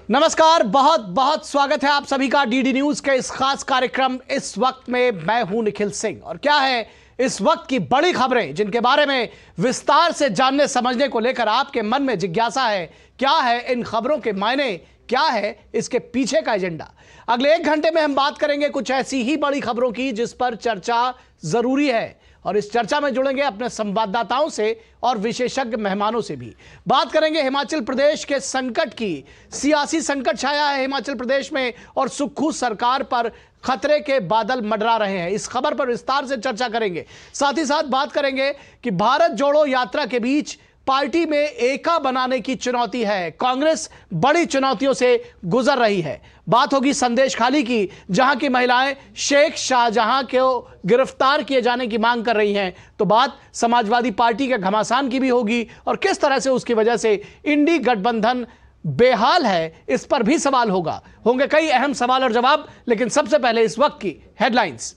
नमस्कार, बहुत बहुत स्वागत है आप सभी का डीडी न्यूज के इस खास कार्यक्रम इस वक्त में। मैं हूं निखिल सिंह और क्या है इस वक्त की बड़ी खबरें जिनके बारे में विस्तार से जानने समझने को लेकर आपके मन में जिज्ञासा है। क्या है इन खबरों के मायने, क्या है इसके पीछे का एजेंडा। अगले 1 घंटे में हम बात करेंगे कुछ ऐसी ही बड़ी खबरों की जिस पर चर्चा जरूरी है और इस चर्चा में जुड़ेंगे अपने संवाददाताओं से और विशेषज्ञ मेहमानों से भी। बात करेंगे हिमाचल प्रदेश के संकट की। सियासी संकट छाया है हिमाचल प्रदेश में और सुक्खू सरकार पर खतरे के बादल मंडरा रहे हैं। इस खबर पर विस्तार से चर्चा करेंगे। साथ ही साथ बात करेंगे कि भारत जोड़ो यात्रा के बीच पार्टी में एका बनाने की चुनौती है। कांग्रेस बड़ी चुनौतियों से गुजर रही है। बात होगी संदेश खाली की, जहां की महिलाएं शेख शाहजहां को गिरफ्तार किए जाने की मांग कर रही हैं। तो बात समाजवादी पार्टी के घमासान की भी होगी और किस तरह से उसकी वजह से इंडी गठबंधन बेहाल है, इस पर भी सवाल होंगे कई अहम सवाल और जवाब। लेकिन सबसे पहले इस वक्त की हेडलाइंस।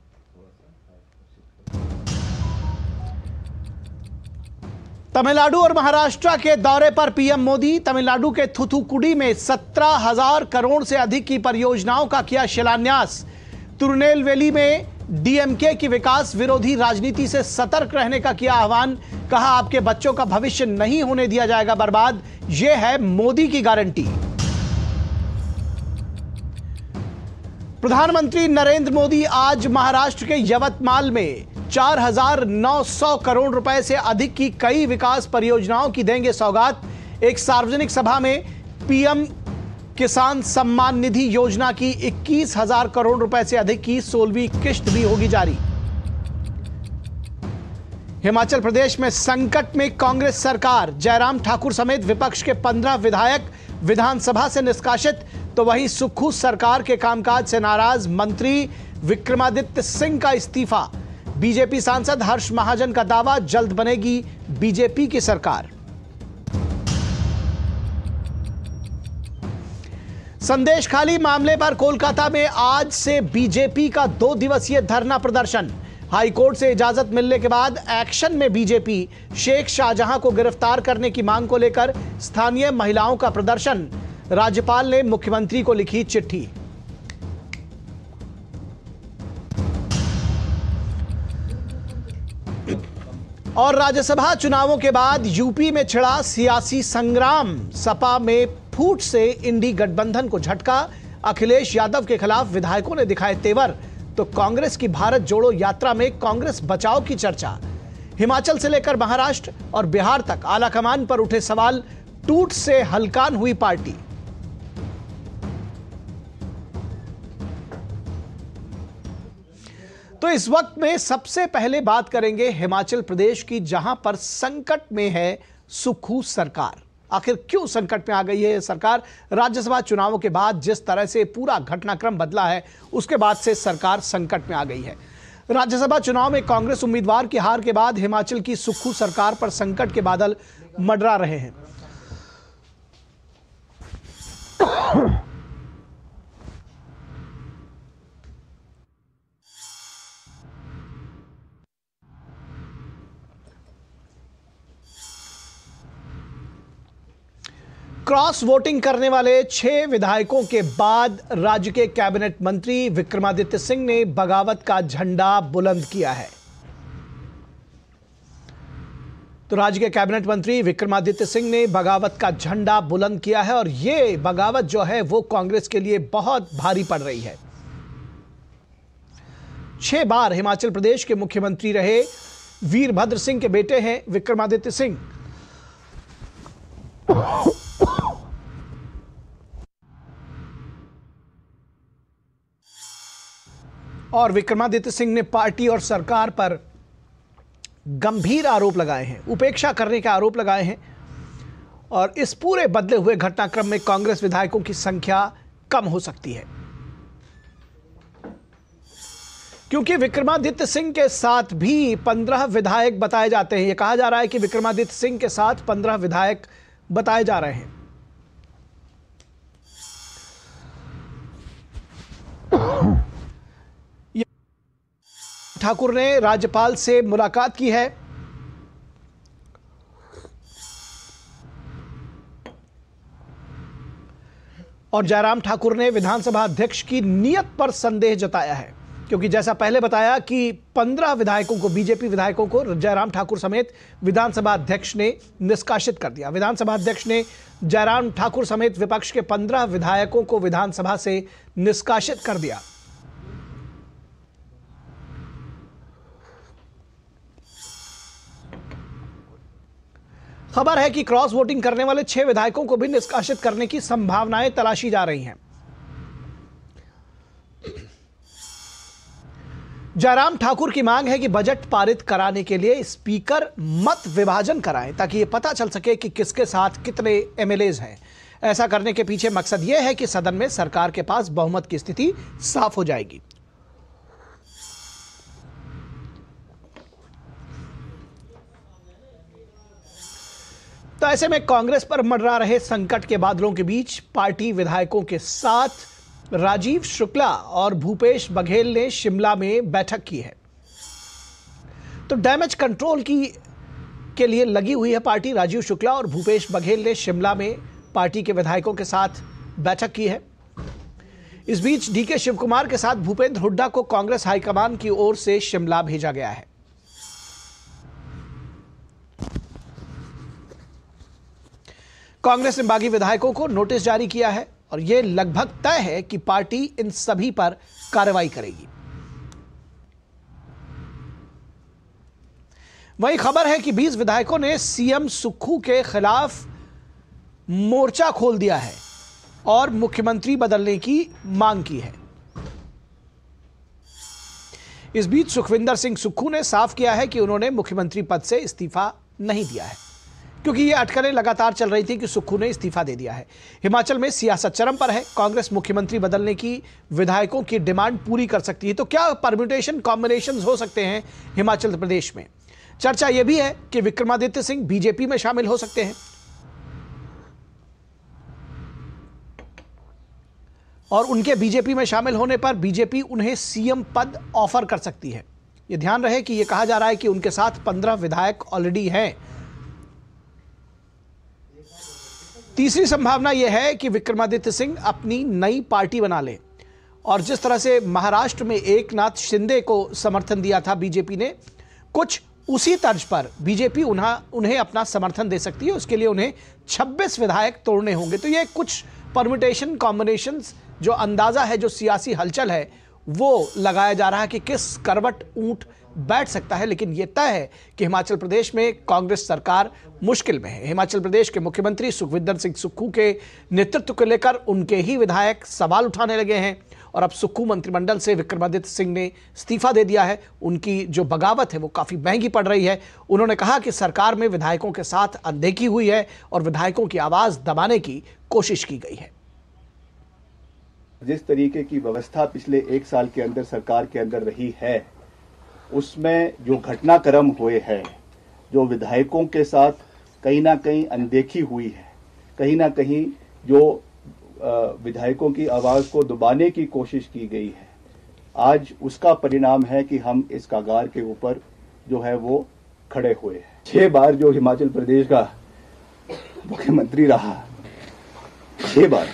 तमिलनाडु और महाराष्ट्र के दौरे पर पीएम मोदी। तमिलनाडु के थुथुकुडी में 17,000 करोड़ से अधिक की परियोजनाओं का किया शिलान्यास। तिरुनेलवेली में डीएमके की विकास विरोधी राजनीति से सतर्क रहने का किया आह्वान। कहा आपके बच्चों का भविष्य नहीं होने दिया जाएगा बर्बाद, यह है मोदी की गारंटी। प्रधानमंत्री नरेंद्र मोदी आज महाराष्ट्र के यवतमाल में 4,900 करोड़ रुपए से अधिक की कई विकास परियोजनाओं की देंगे सौगात। एक सार्वजनिक सभा में पीएम किसान सम्मान निधि योजना की 21,000 करोड़ रुपए से अधिक की 16वीं किश्त भी होगी जारी। हिमाचल प्रदेश में संकट में कांग्रेस सरकार। जयराम ठाकुर समेत विपक्ष के 15 विधायक विधानसभा से निष्कासित। तो वहीं सुक्खू सरकार के कामकाज से नाराज मंत्री विक्रमादित्य सिंह का इस्तीफा। बीजेपी सांसद हर्ष महाजन का दावा, जल्द बनेगी बीजेपी की सरकार। संदेश खाली मामले पर कोलकाता में आज से बीजेपी का 2 दिवसीय धरना प्रदर्शन। हाईकोर्ट से इजाजत मिलने के बाद एक्शन में बीजेपी। शेख शाहजहां को गिरफ्तार करने की मांग को लेकर स्थानीय महिलाओं का प्रदर्शन। राज्यपाल ने मुख्यमंत्री को लिखी चिट्ठी। और राज्यसभा चुनावों के बाद यूपी में छिड़ा सियासी संग्राम। सपा में फूट से इंडी गठबंधन को झटका। अखिलेश यादव के खिलाफ विधायकों ने दिखाए तेवर। तो कांग्रेस की भारत जोड़ो यात्रा में कांग्रेस बचाव की चर्चा। हिमाचल से लेकर महाराष्ट्र और बिहार तक आलाकमान पर उठे सवाल। टूट से हलकान हुई पार्टी। तो इस वक्त में सबसे पहले बात करेंगे हिमाचल प्रदेश की, जहां पर संकट में है सुक्खू सरकार। आखिर क्यों संकट में आ गई है यह सरकार? राज्यसभा चुनावों के बाद जिस तरह से पूरा घटनाक्रम बदला है, उसके बाद से सरकार संकट में आ गई है। राज्यसभा चुनाव में कांग्रेस उम्मीदवार की हार के बाद हिमाचल की सुक्खू सरकार पर संकट के बादल मंडरा रहे हैं। क्रॉस वोटिंग करने वाले 6 विधायकों के बाद राज्य के कैबिनेट मंत्री विक्रमादित्य सिंह ने बगावत का झंडा बुलंद किया है। तो राज्य के कैबिनेट मंत्री विक्रमादित्य सिंह ने बगावत का झंडा बुलंद किया है और यह बगावत जो है वो कांग्रेस के लिए बहुत भारी पड़ रही है। 6 बार हिमाचल प्रदेश के मुख्यमंत्री रहे वीरभद्र सिंह के बेटे हैं विक्रमादित्य सिंह। और विक्रमादित्य सिंह ने पार्टी और सरकार पर गंभीर आरोप लगाए हैं, उपेक्षा करने के आरोप लगाए हैं। और इस पूरे बदले हुए घटनाक्रम में कांग्रेस विधायकों की संख्या कम हो सकती है, क्योंकि विक्रमादित्य सिंह के साथ भी 15 विधायक बताए जाते हैं। यह कहा जा रहा है कि विक्रमादित्य सिंह के साथ 15 विधायक बताए जा रहे हैं। ठाकुर ने राज्यपाल से मुलाकात की है। और जयराम ठाकुर ने विधानसभा अध्यक्ष की नीयत पर संदेह जताया है, क्योंकि जैसा पहले बताया कि 15 विधायकों को, बीजेपी विधायकों को जयराम ठाकुर समेत विधानसभा अध्यक्ष ने निष्कासित कर दिया। विधानसभा अध्यक्ष ने जयराम ठाकुर समेत विपक्ष के 15 विधायकों को विधानसभा से निष्कासित कर दिया। खबर है कि क्रॉस वोटिंग करने वाले 6 विधायकों को भी निष्कासित करने की संभावनाएं तलाशी जा रही हैं। जयराम ठाकुर की मांग है कि बजट पारित कराने के लिए स्पीकर मत विभाजन कराएं, ताकि यह पता चल सके कि किसके साथ कितने एमएलएज हैं। ऐसा करने के पीछे मकसद यह है कि सदन में सरकार के पास बहुमत की स्थिति साफ हो जाएगी। तो ऐसे में कांग्रेस पर मंडरा रहे संकट के बादलों के बीच पार्टी विधायकों के साथ राजीव शुक्ला और भूपेश बघेल ने शिमला में बैठक की है। तो डैमेज कंट्रोल के लिए लगी हुई है पार्टी। राजीव शुक्ला और भूपेश बघेल ने शिमला में पार्टी के विधायकों के साथ बैठक की है। इस बीच डीके शिवकुमार के साथ भूपेंद्र हुड्डा को कांग्रेस हाईकमान की ओर से शिमला भेजा गया है। कांग्रेस ने बागी विधायकों को नोटिस जारी किया है और यह लगभग तय है कि पार्टी इन सभी पर कार्रवाई करेगी। वहीं खबर है कि 20 विधायकों ने सीएम सुक्खू के खिलाफ मोर्चा खोल दिया है और मुख्यमंत्री बदलने की मांग की है। इस बीच सुखविंदर सिंह सुक्खू ने साफ किया है कि उन्होंने मुख्यमंत्री पद से इस्तीफा नहीं दिया है, क्योंकि ये अटकलें लगातार चल रही थी कि सुक्खू ने इस्तीफा दे दिया है। हिमाचल में सियासत चरम पर है। कांग्रेस मुख्यमंत्री बदलने की विधायकों की डिमांड पूरी कर सकती है। तो क्या परम्यूटेशन कॉम्बिनेशंस हो सकते हैं हिमाचल प्रदेश में? चर्चा यह भी है कि विक्रमादित्य सिंह बीजेपी में शामिल हो सकते हैं और उनके बीजेपी में शामिल होने पर बीजेपी उन्हें सीएम पद ऑफर कर सकती है। यह ध्यान रहे कि यह कहा जा रहा है कि उनके साथ 15 विधायक ऑलरेडी हैं। तीसरी संभावना यह है कि विक्रमादित्य सिंह अपनी नई पार्टी बना ले और जिस तरह से महाराष्ट्र में एकनाथ शिंदे को समर्थन दिया था बीजेपी ने, कुछ उसी तर्ज पर बीजेपी उन्हें अपना समर्थन दे सकती है। उसके लिए उन्हें 26 विधायक तोड़ने होंगे। तो ये कुछ परम्यूटेशन कॉम्बिनेशंस जो अंदाजा है, जो सियासी हलचल है, वो लगाया जा रहा है कि किस करवट ऊंट बैठ सकता है। लेकिन यह तय है कि हिमाचल प्रदेश में कांग्रेस सरकार मुश्किल में है। हिमाचल प्रदेश के मुख्यमंत्री सुखविंदर सिंह सुक्खू के नेतृत्व को लेकर उनके ही विधायक सवाल उठाने लगे हैं और अब सुक्खू मंत्रिमंडल से विक्रमादित्य सिंह ने इस्तीफा दे दिया है। उनकी जो बगावत है वो काफ़ी महंगी पड़ रही है। उन्होंने कहा कि सरकार में विधायकों के साथ अनदेखी हुई है और विधायकों की आवाज़ दबाने की कोशिश की गई है। जिस तरीके की व्यवस्था पिछले 1 साल के अंदर सरकार के अंदर रही है, उसमें जो घटनाक्रम हुए हैं, जो विधायकों के साथ कहीं ना कहीं अनदेखी हुई है, कहीं ना कहीं जो विधायकों की आवाज़ को दबाने की कोशिश की गई है, आज उसका परिणाम है कि हम इस कगार के ऊपर जो है वो खड़े हुए हैं। 6 बार जो हिमाचल प्रदेश का मुख्यमंत्री रहा, 6 बार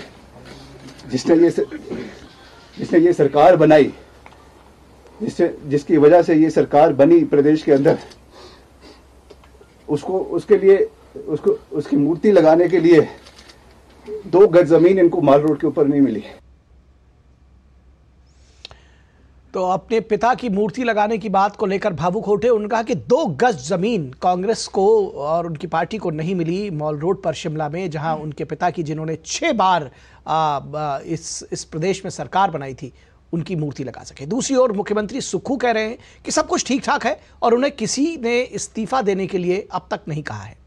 जिसने ये सरकार बनाई, जिसकी वजह से ये सरकार बनी प्रदेश के अंदर, उसकी मूर्ति लगाने के लिए 2 गज जमीन इनको माल रोड के ऊपर नहीं मिली। तो अपने पिता की मूर्ति लगाने की बात को लेकर भावुक उठे। उन्होंने कहा कि 2 गज जमीन कांग्रेस को और उनकी पार्टी को नहीं मिली मॉल रोड पर शिमला में, जहां उनके पिता की, जिन्होंने 6 बार इस प्रदेश में सरकार बनाई थी, उनकी मूर्ति लगा सके। दूसरी ओर मुख्यमंत्री सुक्खू कह रहे हैं कि सब कुछ ठीक ठाक है और उन्हें किसी ने इस्तीफा देने के लिए अब तक नहीं कहा है।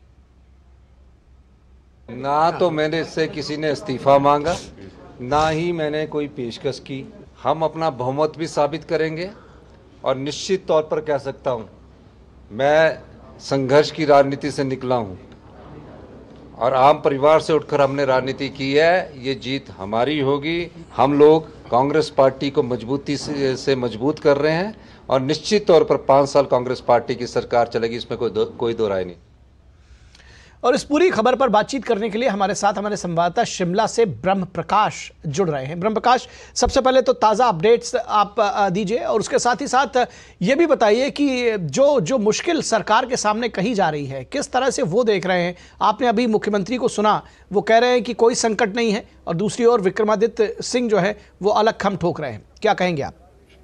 ना तो मैंने इससे किसी ने इस्तीफा मांगा, ना ही मैंने कोई पेशकश की। हम अपना बहुमत भी साबित करेंगे और निश्चित तौर पर कह सकता हूं, मैं संघर्ष की राजनीति से निकला हूं और आम परिवार से उठकर हमने राजनीति की है। ये जीत हमारी होगी। हम लोग कांग्रेस पार्टी को मजबूती से मजबूत कर रहे हैं और निश्चित तौर पर 5 साल कांग्रेस पार्टी की सरकार चलेगी, इसमें कोई दो राय नहीं। और इस पूरी खबर पर बातचीत करने के लिए हमारे साथ हमारे संवाददाता शिमला से ब्रह्म प्रकाश जुड़ रहे हैं। ब्रह्म प्रकाश, सबसे पहले तो ताज़ा अपडेट्स आप दीजिए और उसके साथ ही साथ ये भी बताइए कि जो मुश्किल सरकार के सामने कही जा रही है, किस तरह से वो देख रहे हैं। आपने अभी मुख्यमंत्री को सुना, वो कह रहे हैं कि कोई संकट नहीं है, और दूसरी ओर विक्रमादित्य सिंह जो है वो अलग खम ठोक रहे हैं। क्या कहेंगे आप?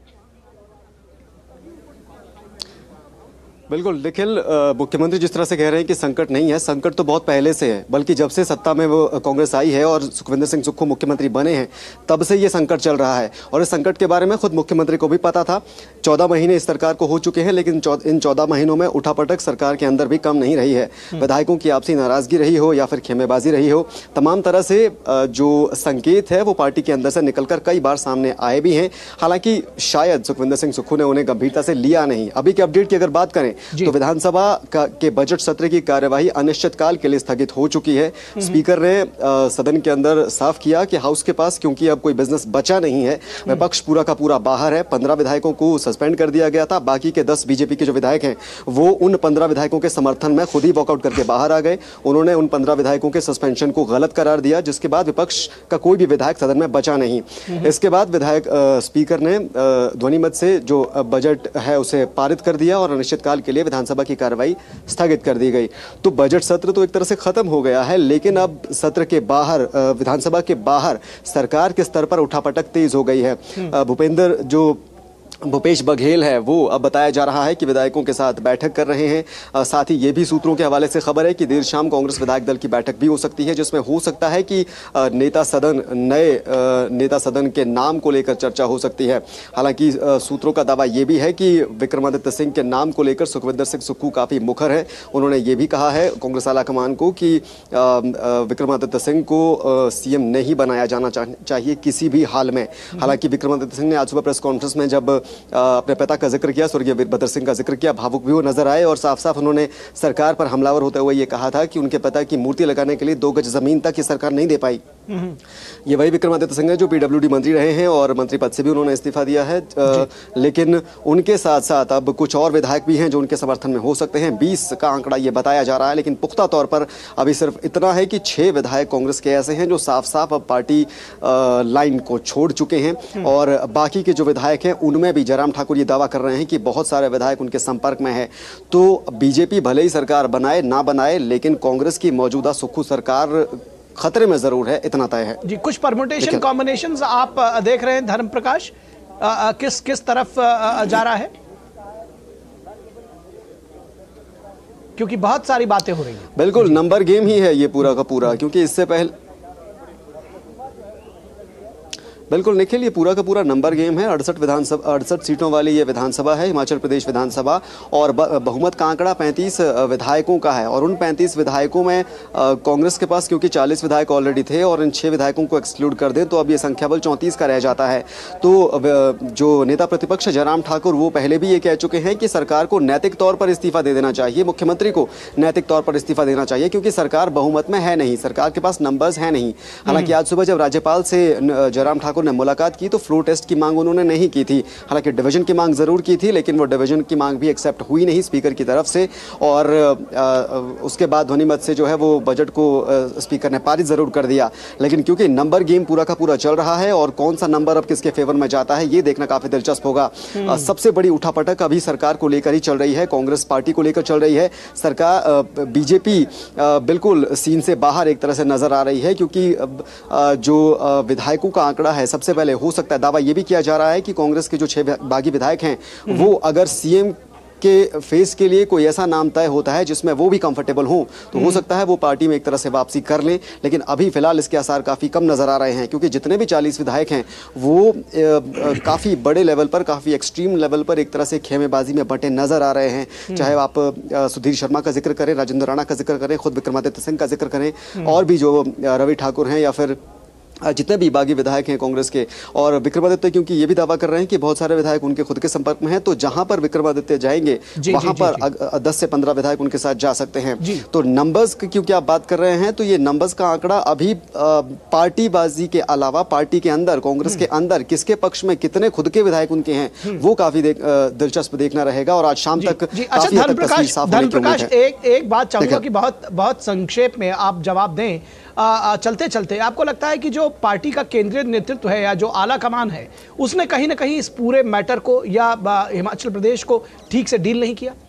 बिल्कुल निखिल, मुख्यमंत्री जिस तरह से कह रहे हैं कि संकट नहीं है, संकट तो बहुत पहले से है, बल्कि जब से सत्ता में वो कांग्रेस आई है और सुखविंदर सिंह सुक्खू मुख्यमंत्री बने हैं तब से ये संकट चल रहा है। और इस संकट के बारे में खुद मुख्यमंत्री को भी पता था। 14 महीने इस सरकार को हो चुके हैं, लेकिन इन 14 महीनों में उठापटक सरकार के अंदर भी कम नहीं रही है। विधायकों की आपसी नाराजगी रही हो या फिर खेमेबाजी रही हो, तमाम तरह से जो संकेत है वो पार्टी के अंदर से निकलकर कई बार सामने आए भी हैं। हालांकि शायद सुखविंदर सिंह सुक्खू ने उन्हें गंभीरता से लिया नहीं। अभी के अपडेट की अगर बात करें तो विधानसभा के बजट सत्र की कार्यवाही अनिश्चितकाल के लिए स्थगित हो चुकी है। स्पीकर ने सदन के अंदर साफ किया कि हाउस के पास क्योंकि अब कोई बिजनेस बचा नहीं है, विपक्ष पूरा का पूरा बाहर है। 15 विधायकों को सस्पेंड कर दिया गया था। बाकी के 10 बीजेपी के जो विधायक हैं वो उन 15 विधायकों के समर्थन में खुद ही वॉकआउट करके बाहर आ गए। उन्होंने उन 15 विधायकों के सस्पेंशन को गलत करार दिया, जिसके बाद विपक्ष का कोई भी विधायक सदन में बचा नहीं। इसके बाद विधायक स्पीकर ने ध्वनिमत से जो बजट है उसे पारित कर दिया और अनिश्चितकाल के लिए विधानसभा की कार्रवाई स्थगित कर दी गई। तो बजट सत्र तो एक तरह से खत्म हो गया है, लेकिन अब सत्र के बाहर, विधानसभा के बाहर सरकार के स्तर पर उठापटक तेज हो गई है। भूपेश बघेल है वो अब बताया जा रहा है कि विधायकों के साथ बैठक कर रहे हैं। साथ ही ये भी सूत्रों के हवाले से खबर है कि देर शाम कांग्रेस विधायक दल की बैठक भी हो सकती है, जिसमें हो सकता है कि नए नेता सदन के नाम को लेकर चर्चा हो सकती है। हालांकि सूत्रों का दावा ये भी है कि विक्रमादित्य सिंह के नाम को लेकर सुखविंदर सिंह सुक्खू काफ़ी मुखर है। उन्होंने ये भी कहा है कांग्रेस आलाकमान को कि विक्रमादित्य सिंह को सीएम नहीं बनाया जाना चाहिए किसी भी हाल में। हालांकि विक्रमादित्य सिंह ने आज सुबह प्रेस कॉन्फ्रेंस में जब अपने पिता का जिक्र किया, स्वर्गीय वीरभद्र सिंह का जिक्र किया, भावुक भी वो नजर आए और साफ साफ उन्होंने सरकार पर हमलावर होते हुए ये कहा था कि उनके पिता की मूर्ति लगाने के लिए 2 गज जमीन तक ये सरकार नहीं दे पाई। ये वही विक्रमादित्य सिंह है जो पीडब्ल्यूडी मंत्री रहे हैं और मंत्री पद से भी उन्होंने इस्तीफा दिया है। लेकिन उनके साथ साथ अब कुछ और विधायक भी हैं जो उनके समर्थन में हो सकते हैं। 20 का आंकड़ा ये बताया जा रहा है, लेकिन पुख्ता तौर पर अभी सिर्फ इतना है कि 6 विधायक कांग्रेस के ऐसे हैं जो साफ साफ अब पार्टी लाइन को छोड़ चुके हैं और बाकी के जो विधायक हैं उनमें भी जयराम ठाकुर ये दावा कर रहे हैं कि बहुत सारे विधायक उनके संपर्क में है। तो बीजेपी भले ही सरकार बनाए ना बनाए, लेकिन कांग्रेस की मौजूदा सुक्खू सरकार खतरे में जरूर है, इतना तय है जी। कुछ परमुटेशन कॉम्बिनेशंस आप देख रहे हैं धर्म प्रकाश, किस तरफ जा रहा है? क्योंकि बहुत सारी बातें हो रही हैं। बिल्कुल नंबर गेम ही है ये पूरा का पूरा, क्योंकि इससे पहले बिल्कुल निखिल ये पूरा का पूरा नंबर गेम है। 68 सीटों वाली ये विधानसभा है, हिमाचल प्रदेश विधानसभा, और बहुमत का आंकड़ा 35 विधायकों का है। और उन 35 विधायकों में कांग्रेस के पास क्योंकि 40 विधायक ऑलरेडी थे और इन 6 विधायकों को एक्सक्लूड कर दें तो अब ये संख्या बल 34 का रह जाता है। तो जो नेता प्रतिपक्ष जयराम ठाकुर वो पहले भी ये कह चुके हैं कि सरकार को नैतिक तौर पर इस्तीफा दे देना चाहिए, मुख्यमंत्री को नैतिक तौर पर इस्तीफा देना चाहिए, क्योंकि सरकार बहुमत में है नहीं, सरकार के पास नंबर्स है नहीं। हालांकि आज सुबह जब राज्यपाल से जयराम ठाकुर ने मुलाकात की तो फ्लोर टेस्ट की मांग उन्होंने नहीं की थी। हालांकि डिवीजन की मांग जरूर की थी, लेकिन वो डिवीजन की मांग भी एक्सेप्ट हुई नहीं स्पीकर की तरफ से। और उसके बाद ध्वनिमत से जो है वो बजट को स्पीकर ने पारित जरूर कर दिया। लेकिन क्योंकि नंबर गेम पूरा का पूरा चल रहा है और कौन सा नंबर अब किसके फेवर में जाता है ये देखना काफी दिलचस्प होगा। सबसे बड़ी उठापटक अभी सरकार को लेकर ही चल रही है, कांग्रेस पार्टी को लेकर चल रही है। सरकार बीजेपी बिल्कुल सीन से बाहर एक तरह से नजर आ रही है, क्योंकि जो विधायकों का आंकड़ा है, सबसे पहले हो सकता है दावा यह भी किया जा रहा है कि कांग्रेस के जो 6 बागी विधायक हैं वो अगर सीएम के फेस के लिए कोई ऐसा नाम तय होता है जिसमें वो भी कंफर्टेबल हो तो हो सकता है वो पार्टी में एक तरह से वापसी कर लें। लेकिन अभी फिलहाल इसके आसार काफ़ी कम नज़र आ रहे हैं, क्योंकि जितने भी 40 विधायक हैं वो काफ़ी बड़े लेवल पर, काफ़ी एक्सट्रीम लेवल पर एक तरह से खेमेबाजी में बंटे नज़र आ रहे हैं। चाहे आप सुधीर शर्मा का जिक्र करें, राजेंद्र राणा का जिक्र करें, खुद विक्रमादित्य सिंह का जिक्र करें, और भी जो रवि ठाकुर हैं या फिर जितने भी बागी विधायक हैं कांग्रेस के, और विक्रमादित्य क्योंकि ये भी दावा कर रहे हैं कि बहुत सारे विधायक उनके खुद के संपर्क में हैं, तो जहां पर विक्रमादित्य जाएंगे वहां पर 10 से 15 विधायक उनके साथ जा सकते हैं। तो नंबर्स की क्योंकि आप बात कर रहे हैं, तो ये नंबर्स का आंकड़ा अभी पार्टीबाजी के अलावा पार्टी के अंदर, कांग्रेस के अंदर किसके पक्ष में कितने खुद के विधायक उनके हैं, वो काफी दिलचस्प देखना रहेगा। और आज शाम तक धर्मप्रकाश एक बात चाहूंगा कि बहुत संक्षेप में आप जवाब दें। चलते चलते आपको लगता है कि जो पार्टी का केंद्रीय नेतृत्व है या जो आला कमान है, उसने कहीं ना कहीं इस पूरे मैटर को या हिमाचल प्रदेश को ठीक से डील नहीं किया?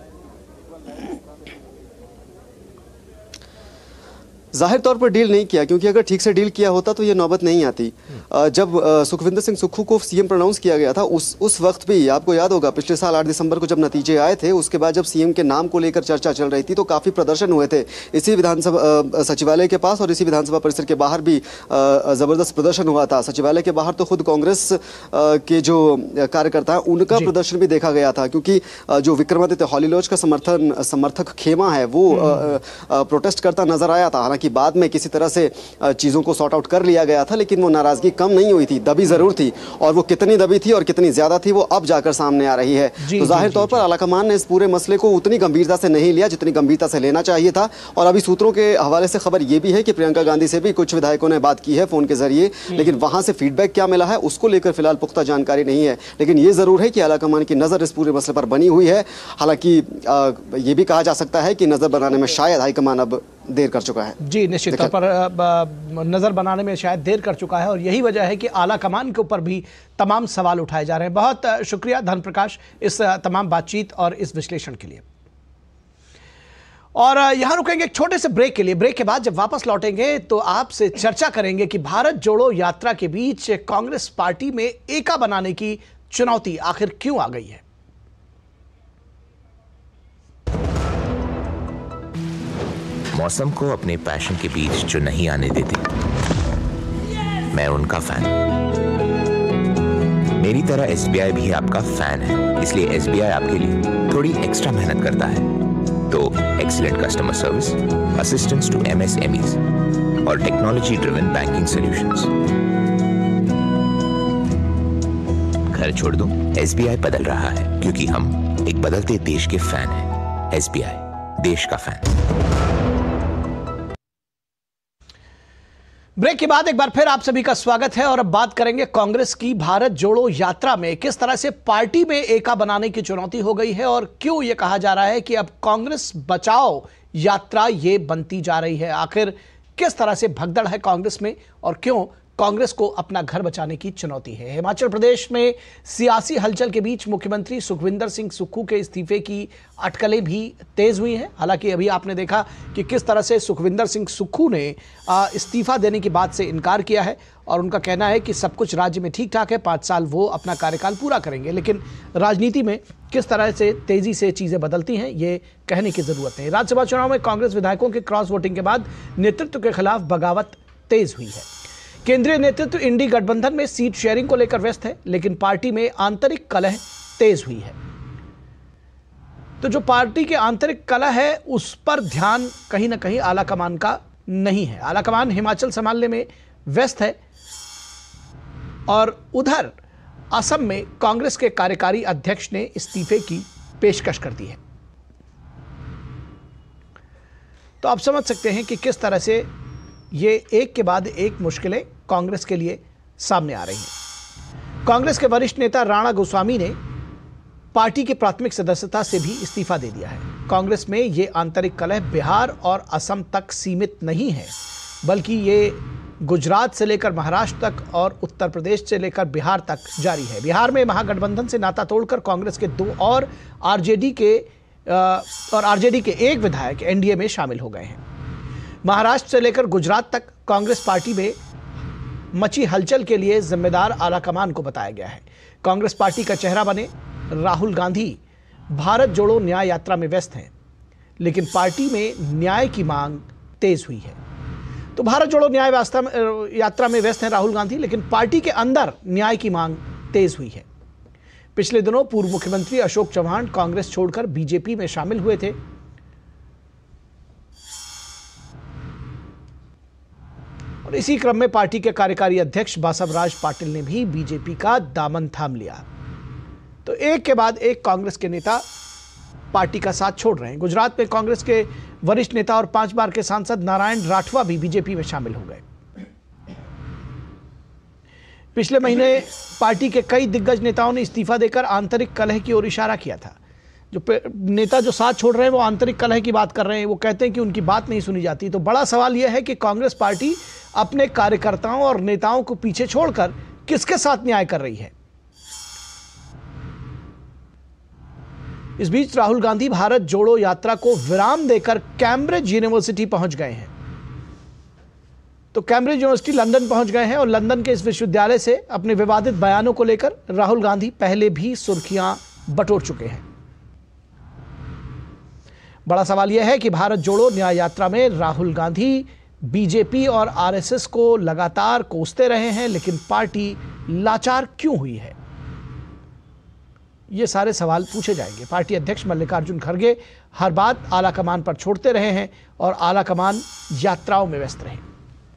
जाहिर तौर पर डील नहीं किया, क्योंकि अगर ठीक से डील किया होता तो ये नौबत नहीं आती। जब सुखविंदर सिंह सुक्खू को सीएम प्रोनाउंस किया गया था, उस वक्त भी आपको याद होगा पिछले साल 8 दिसंबर को जब नतीजे आए थे, उसके बाद जब सीएम के नाम को लेकर चर्चा चल रही थी तो काफ़ी प्रदर्शन हुए थे इसी विधानसभा सचिवालय के पास और इसी विधानसभा परिसर के बाहर भी ज़बरदस्त प्रदर्शन हुआ था। सचिवालय के बाहर तो खुद कांग्रेस के जो कार्यकर्ता हैं उनका प्रदर्शन भी देखा गया था, क्योंकि जो विक्रमादित्य हॉलीलॉज का समर्थक खेमा है वो प्रोटेस्ट करता नजर आया था। हालांकि बाद में किसी तरह से चीज़ों को सॉर्ट आउट कर लिया गया था, लेकिन वो नाराजगी कम नहीं हुई थी, दबी जरूर थी, और वो कितनी दबी थी और कितनी ज्यादा थी वो अब जाकर सामने आ रही है। तो जाहिर तौर पर आलाकमान ने इस पूरे मसले को उतनी गंभीरता से नहीं लिया जितनी गंभीरता से लेना चाहिए था। और अभी सूत्रों के हवाले से खबर ये भी है कि प्रियंका गांधी से भी कुछ विधायकों ने बात की है फोन के जरिए, लेकिन वहां से फीडबैक क्या मिला है उसको लेकर फिलहाल पुख्ता जानकारी नहीं है। लेकिन ये जरूर है कि आलाकमान की नजर इस पूरे मसले पर बनी हुई है। हालांकि ये भी कहा जा सकता है कि नजर बनाने में शायद हाईकमान अब देर कर चुका है। जी, निश्चित तौर पर नजर बनाने में शायद देर कर चुका है, और यही वजह है कि आला कमान के ऊपर भी तमाम सवाल उठाए जा रहे हैं। बहुत शुक्रिया धर्मप्रकाश इस तमाम बातचीत और इस विश्लेषण के लिए। और यहां रुकेंगे एक छोटे से ब्रेक के लिए। ब्रेक के बाद जब वापस लौटेंगे तो आपसे चर्चा करेंगे कि भारत जोड़ो यात्रा के बीच कांग्रेस पार्टी में एका बनाने की चुनौती आखिर क्यों आ गई है। मौसम को अपने पैशन के बीच जो नहीं आने देते, मैं उनका फैन। मेरी तरह एसबीआई भी आपका फैन है, इसलिए एसबीआई आपके लिए थोड़ी एक्स्ट्रा मेहनत करता है। तो excellent customer service, assistance to MSMEs और टेक्नोलॉजी ड्रिवन बैंकिंग सॉल्यूशंस। घर छोड़ दूं, एसबीआई बदल रहा है, क्योंकि हम एक बदलते देश के फैन हैं। एसबीआई, देश का फैन। ब्रेक के बाद एक बार फिर आप सभी का स्वागत है, और अब बात करेंगे कांग्रेस की भारत जोड़ो यात्रा में किस तरह से पार्टी में एका बनाने की चुनौती हो गई है, और क्यों यह कहा जा रहा है कि अब कांग्रेस बचाओ यात्रा ये बनती जा रही है। आखिर किस तरह से भगदड़ है कांग्रेस में, और क्यों कांग्रेस को अपना घर बचाने की चुनौती है। हिमाचल प्रदेश में सियासी हलचल के बीच मुख्यमंत्री सुखविंदर सिंह सुक्खू के इस्तीफे की अटकलें भी तेज हुई हैं। हालांकि अभी आपने देखा कि किस तरह से सुखविंदर सिंह सुक्खू ने इस्तीफा देने की बात से इनकार किया है, और उनका कहना है कि सब कुछ राज्य में ठीक ठाक है, 5 साल वो अपना कार्यकाल पूरा करेंगे। लेकिन राजनीति में किस तरह से तेजी से चीजें बदलती हैं ये कहने की जरूरत नहीं। राज्यसभा चुनाव में कांग्रेस विधायकों के क्रॉस वोटिंग के बाद नेतृत्व के खिलाफ बगावत तेज हुई है। केंद्रीय नेतृत्व इंडी गठबंधन में सीट शेयरिंग को लेकर व्यस्त है, लेकिन पार्टी में आंतरिक कलह तेज हुई है। तो जो पार्टी के आंतरिक कलह है उस पर ध्यान कहीं ना कहीं आलाकमान का नहीं है। आलाकमान हिमाचल संभालने में व्यस्त है, और उधर असम में कांग्रेस के कार्यकारी अध्यक्ष ने इस्तीफे की पेशकश कर दी है। तो आप समझ सकते हैं कि किस तरह से ये एक के बाद एक मुश्किलें कांग्रेस के लिए सामने आ रही हैं। कांग्रेस के वरिष्ठ नेता राणा गोस्वामी ने पार्टी की प्राथमिक सदस्यता से भी इस्तीफा दे दिया है। कांग्रेस में ये आंतरिक कलह बिहार और असम तक सीमित नहीं है, बल्कि ये गुजरात से लेकर महाराष्ट्र तक और उत्तर प्रदेश से लेकर बिहार तक जारी है। बिहार में महागठबंधन से नाता तोड़कर कांग्रेस के 2 और आरजेडी के 1 विधायक एनडीए में शामिल हो गए हैं। महाराष्ट्र से लेकर गुजरात तक कांग्रेस पार्टी में मची हलचल के लिए जिम्मेदार आलाकमान को बताया गया है। कांग्रेस पार्टी का चेहरा बने राहुल गांधी भारत जोड़ो न्याय यात्रा में व्यस्त हैं, लेकिन पार्टी में न्याय की मांग तेज हुई है। तो भारत जोड़ो न्याय यात्रा में व्यस्त हैं राहुल गांधी, लेकिन पार्टी के अंदर न्याय की मांग तेज हुई है। पिछले दिनों पूर्व मुख्यमंत्री अशोक चौहान कांग्रेस छोड़कर बीजेपी में शामिल हुए थे। और और इसी क्रम में पार्टी के कार्यकारी अध्यक्ष बासवराज पाटिल ने भी बीजेपी का दामन थाम लिया। तो एक के बाद एक कांग्रेस के नेता पार्टी का साथ छोड़ रहे हैं। गुजरात में कांग्रेस के वरिष्ठ नेता और 5 बार के सांसद नारायण राठवा भी बीजेपी में शामिल हो गए। पिछले महीने पार्टी के कई दिग्गज नेताओं ने इस्तीफा देकर आंतरिक कलह की ओर इशारा किया था। जो नेता जो साथ छोड़ रहे हैं वो आंतरिक कलह की बात कर रहे हैं, वो कहते हैं कि उनकी बात नहीं सुनी जाती। तो बड़ा सवाल यह है कि कांग्रेस पार्टी अपने कार्यकर्ताओं और नेताओं को पीछे छोड़कर किसके साथ न्याय कर रही है। इस बीच राहुल गांधी भारत जोड़ो यात्रा को विराम देकर कैम्ब्रिज यूनिवर्सिटी पहुंच गए हैं। तो कैम्ब्रिज यूनिवर्सिटी लंदन पहुंच गए हैं और लंदन के इस विश्वविद्यालय से अपने विवादित बयानों को लेकर राहुल गांधी पहले भी सुर्खियां बटोर चुके हैं। बड़ा सवाल यह है कि भारत जोड़ो न्याय यात्रा में राहुल गांधी बीजेपी और आरएसएस को लगातार कोसते रहे हैं, लेकिन पार्टी लाचार क्यों हुई है, ये सारे सवाल पूछे जाएंगे। पार्टी अध्यक्ष मल्लिकार्जुन खड़गे हर बात आलाकमान पर छोड़ते रहे हैं और आलाकमान यात्राओं में व्यस्त रहे।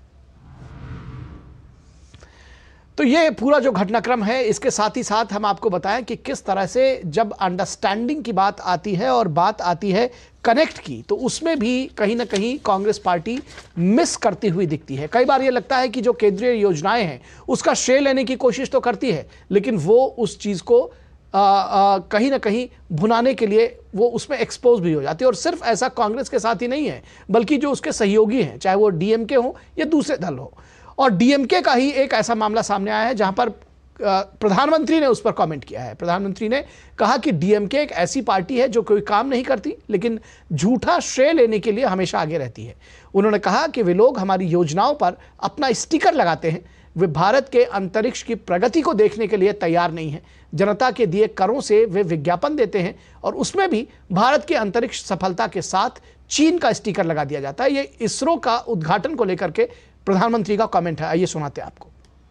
तो ये पूरा जो घटनाक्रम है, इसके साथ ही साथ हम आपको बताएं कि किस तरह से जब अंडरस्टैंडिंग की बात आती है और बात आती है कनेक्ट की, तो उसमें भी कहीं ना कहीं कांग्रेस पार्टी मिस करती हुई दिखती है। कई बार ये लगता है कि जो केंद्रीय योजनाएं हैं उसका श्रेय लेने की कोशिश तो करती है, लेकिन वो उस चीज़ को कहीं ना कहीं भुनाने के लिए वो उसमें एक्सपोज भी हो जाती है। और सिर्फ ऐसा कांग्रेस के साथ ही नहीं है, बल्कि जो उसके सहयोगी हैं, चाहे वो डीएमके हो या दूसरे दल हो। और डीएमके का ही एक ऐसा मामला सामने आया है जहां पर प्रधानमंत्री ने उस पर कमेंट किया है। प्रधानमंत्री ने कहा कि डीएमके एक ऐसी पार्टी है जो कोई काम नहीं करती, लेकिन झूठा श्रेय लेने के लिए हमेशा आगे रहती है। उन्होंने कहा कि वे लोग हमारी योजनाओं पर अपना स्टिकर लगाते हैं, वे भारत के अंतरिक्ष की प्रगति को देखने के लिए तैयार नहीं है। जनता के दिए करों से वे विज्ञापन देते हैं और उसमें भी भारत की अंतरिक्ष सफलता के साथ चीन का स्टिकर लगा दिया जाता है। ये इसरो का उद्घाटन को लेकर के प्रधानमंत्री का कमेंट है, आइए सुनाते हैं आपको।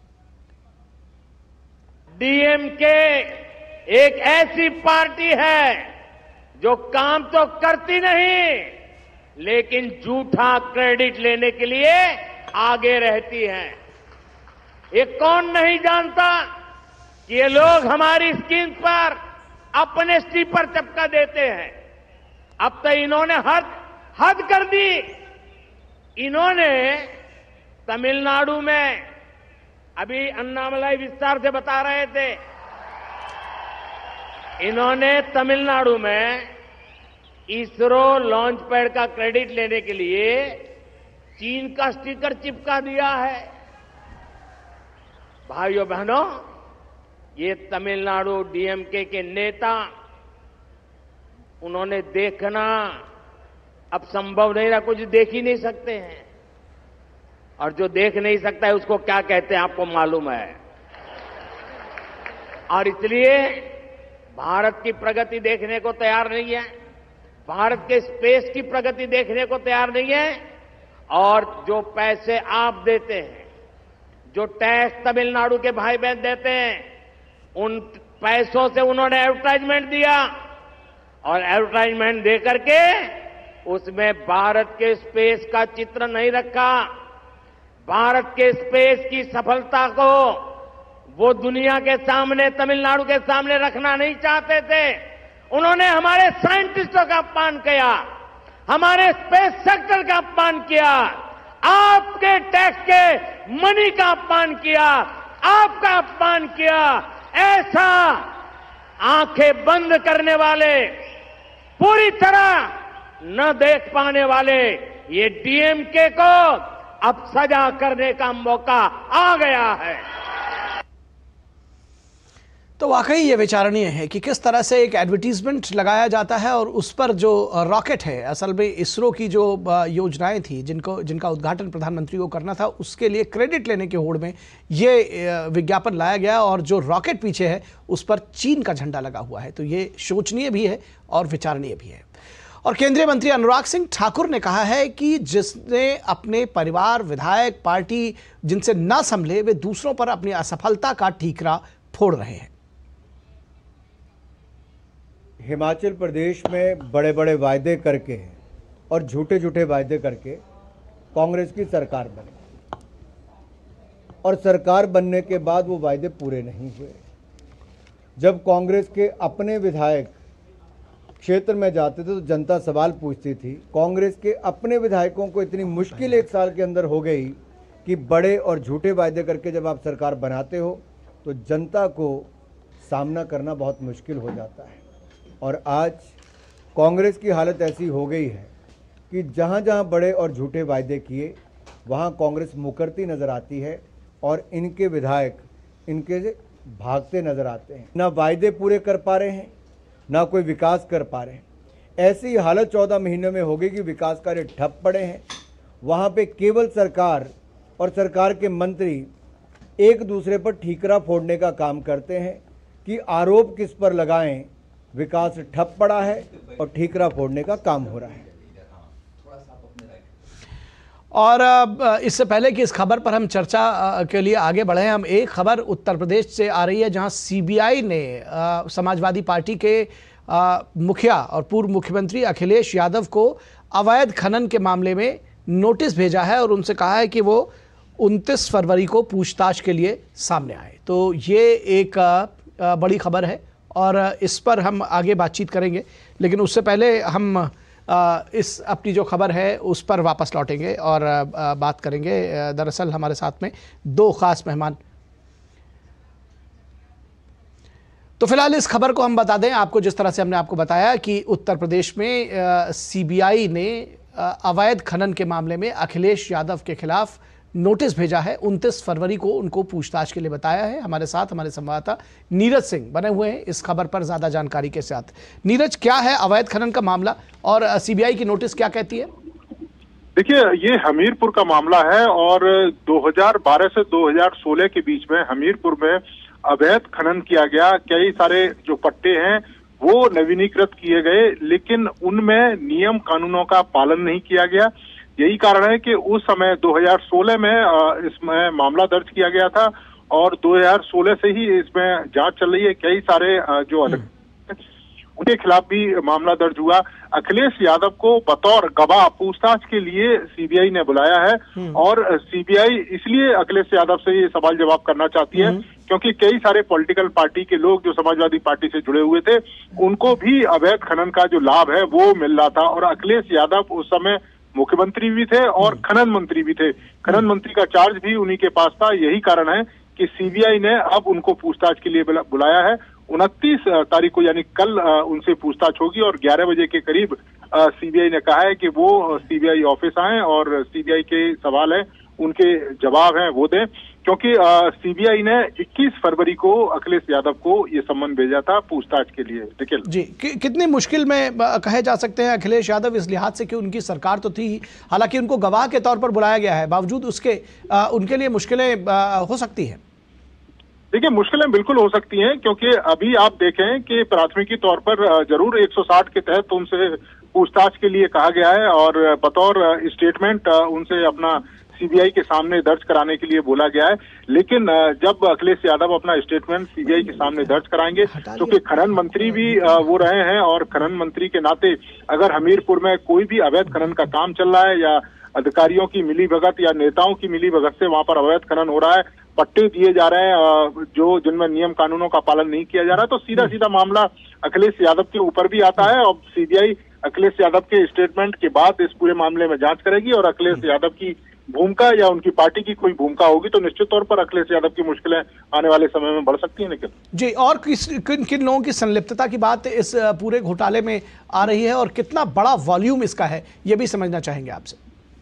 डीएमके एक ऐसी पार्टी है जो काम तो करती नहीं, लेकिन झूठा क्रेडिट लेने के लिए आगे रहती है। ये कौन नहीं जानता कि ये लोग हमारी स्कीम पर अपने स्टीपर चपका देते हैं। अब तो इन्होंने हद कर दी। इन्होंने तमिलनाडु में, अभी अन्नामलाई विस्तार से बता रहे थे, इन्होंने तमिलनाडु में इसरो लॉन्च पैड का क्रेडिट लेने के लिए चीन का स्टिकर चिपका दिया है। भाइयों बहनों, ये तमिलनाडु डीएमके के नेता, उन्होंने देखना अब संभव नहीं रहा, कुछ देख ही नहीं सकते हैं। और जो देख नहीं सकता है उसको क्या कहते हैं आपको मालूम है। और इसलिए भारत की प्रगति देखने को तैयार नहीं है, भारत के स्पेस की प्रगति देखने को तैयार नहीं है। और जो पैसे आप देते हैं, जो टैक्स तमिलनाडु के भाई बहन देते हैं, उन पैसों से उन्होंने एडवर्टाइजमेंट दिया और एडवर्टाइजमेंट दे करके उसमें भारत के स्पेस का चित्र नहीं रखा। भारत के स्पेस की सफलता को वो दुनिया के सामने, तमिलनाडु के सामने रखना नहीं चाहते थे। उन्होंने हमारे साइंटिस्टों का अपमान किया, हमारे स्पेस सेक्टर का अपमान किया, आपके टैक्स के मनी का अपमान किया, आपका अपमान किया। ऐसा आंखें बंद करने वाले, पूरी तरह न देख पाने वाले ये डीएमके को अब सजा करने का मौका आ गया है। तो वाकई ये विचारणीय है कि किस तरह से एक एडवर्टीजमेंट लगाया जाता है और उस पर जो रॉकेट है, असल में इसरो की जो योजनाएं थी जिनका उद्घाटन प्रधानमंत्री को करना था, उसके लिए क्रेडिट लेने के होड़ में ये विज्ञापन लाया गया और जो रॉकेट पीछे है उस पर चीन का झंडा लगा हुआ है। तो ये शोचनीय भी है और विचारणीय भी है। और केंद्रीय मंत्री अनुराग सिंह ठाकुर ने कहा है कि जिसने अपने परिवार, विधायक, पार्टी जिनसे ना संभले, वे दूसरों पर अपनी असफलता का ठीकरा फोड़ रहे हैं। हिमाचल प्रदेश में बड़े बड़े वायदे करके और झूठे झूठे वायदे करके कांग्रेस की सरकार बनी। और सरकार बनने के बाद वो वायदे पूरे नहीं हुए। जब कांग्रेस के अपने विधायक क्षेत्र में जाते थे तो जनता सवाल पूछती थी। कांग्रेस के अपने विधायकों को इतनी मुश्किल 1 साल के अंदर हो गई कि बड़े और झूठे वायदे करके जब आप सरकार बनाते हो तो जनता को सामना करना बहुत मुश्किल हो जाता है। और आज कांग्रेस की हालत ऐसी हो गई है कि जहाँ जहाँ बड़े और झूठे वायदे किए वहाँ कांग्रेस मुकरती नज़र आती है और इनके विधायक इनके भागते नज़र आते हैं। ना वायदे पूरे कर पा रहे हैं, ना कोई विकास कर पा रहे हैं। ऐसी हालत 14 महीनों में हो गई कि विकास कार्य ठप पड़े हैं। वहाँ पे केवल सरकार और सरकार के मंत्री एक दूसरे पर ठीकरा फोड़ने का काम करते हैं कि आरोप किस पर लगाएं, विकास ठप पड़ा है और ठीकरा फोड़ने का काम हो रहा है। और इससे पहले कि इस खबर पर हम चर्चा के लिए आगे बढ़े, हम एक खबर उत्तर प्रदेश से आ रही है जहां सीबीआई ने समाजवादी पार्टी के मुखिया और पूर्व मुख्यमंत्री अखिलेश यादव को अवैध खनन के मामले में नोटिस भेजा है और उनसे कहा है कि वो 29 फरवरी को पूछताछ के लिए सामने आए। तो ये एक बड़ी खबर है और इस पर हम आगे बातचीत करेंगे, लेकिन उससे पहले हम इस अपनी जो खबर है उस पर वापस लौटेंगे और बात करेंगे। दरअसल हमारे साथ में 2 खास मेहमान। तो फिलहाल इस खबर को हम बता दें आपको, जिस तरह से हमने आपको बताया कि उत्तर प्रदेश में सीबीआई ने अवैध खनन के मामले में अखिलेश यादव के खिलाफ नोटिस भेजा है। 29 फरवरी को उनको पूछताछ के लिए बताया है। हमारे साथ हमारे संवाददाता नीरज सिंह बने हुए हैं इस खबर पर ज्यादा जानकारी के साथ। नीरज, क्या है अवैध खनन का मामला और सीबीआई की नोटिस क्या कहती है? देखिए, ये हमीरपुर का मामला है और 2012 से 2016 के बीच में हमीरपुर में अवैध खनन किया गया। कई सारे जो पट्टे हैं वो नवीनीकृत किए गए, लेकिन उनमें नियम कानूनों का पालन नहीं किया गया। यही कारण है कि उस समय 2016 में इसमें मामला दर्ज किया गया था और 2016 से ही इसमें जांच चल रही है। कई सारे जो उनके खिलाफ भी मामला दर्ज हुआ। अखिलेश यादव को बतौर गवाह पूछताछ के लिए सीबीआई ने बुलाया है और सीबीआई इसलिए अखिलेश यादव से ये सवाल जवाब करना चाहती है क्योंकि कई सारे पॉलिटिकल पार्टी के लोग जो समाजवादी पार्टी से जुड़े हुए थे उनको भी अवैध खनन का जो लाभ है वो मिल रहा था। और अखिलेश यादव उस समय मुख्यमंत्री भी थे और खनन मंत्री भी थे। खनन मंत्री का चार्ज भी उन्हीं के पास था। यही कारण है कि सीबीआई ने अब उनको पूछताछ के लिए बुलाया है। 29 तारीख को यानी कल उनसे पूछताछ होगी और 11 बजे के करीब सीबीआई ने कहा है कि वो सीबीआई ऑफिस आए और सीबीआई के सवाल है उनके जवाब हैं वो दें, क्योंकि सीबीआई ने 21 फरवरी को अखिलेश यादव को ये सम्मन भेजा था पूछताछ के लिए। निखिल जी, कितनी मुश्किल में कहे जा सकते हैं अखिलेश यादव इस लिहाज से कि उनकी सरकार तो थी, हालांकि उनको गवाह के तौर पर बुलाया गया है, बावजूद उसके उनके लिए मुश्किलें हो सकती हैं? देखिए, मुश्किलें बिल्कुल हो सकती हैं क्योंकि अभी आप देखें कि प्राथमिकी तौर पर जरूर 160 के तहत उनसे पूछताछ के लिए कहा गया है और बतौर स्टेटमेंट उनसे अपना सीबीआई के सामने दर्ज कराने के लिए बोला गया है। लेकिन जब अखिलेश यादव अपना स्टेटमेंट सीबीआई के सामने दर्ज कराएंगे, क्योंकि खनन मंत्री भी वो रहे हैं और खनन मंत्री के नाते अगर हमीरपुर में कोई भी अवैध खनन का काम चल रहा है या अधिकारियों की मिलीभगत या नेताओं की मिलीभगत से वहां पर अवैध खनन हो रहा है, पट्टे दिए जा रहे हैं जो जिनमें नियम कानूनों का पालन नहीं किया जा रहा, तो सीधा सीधा मामला अखिलेश यादव के ऊपर भी आता है। और सीबीआई अखिलेश यादव के स्टेटमेंट के बाद इस पूरे मामले में जांच करेगी और अखिलेश यादव की भूमिका या उनकी पार्टी की कोई भूमिका होगी तो निश्चित तौर पर अखिलेश यादव की मुश्किलें आने वाले समय में बढ़ सकती हैं। लेकिन जी, और किन लोगों की संलिप्तता की बात इस पूरे घोटाले में आ रही है और कितना बड़ा वॉल्यूम इसका है, ये भी समझना चाहेंगे आपसे।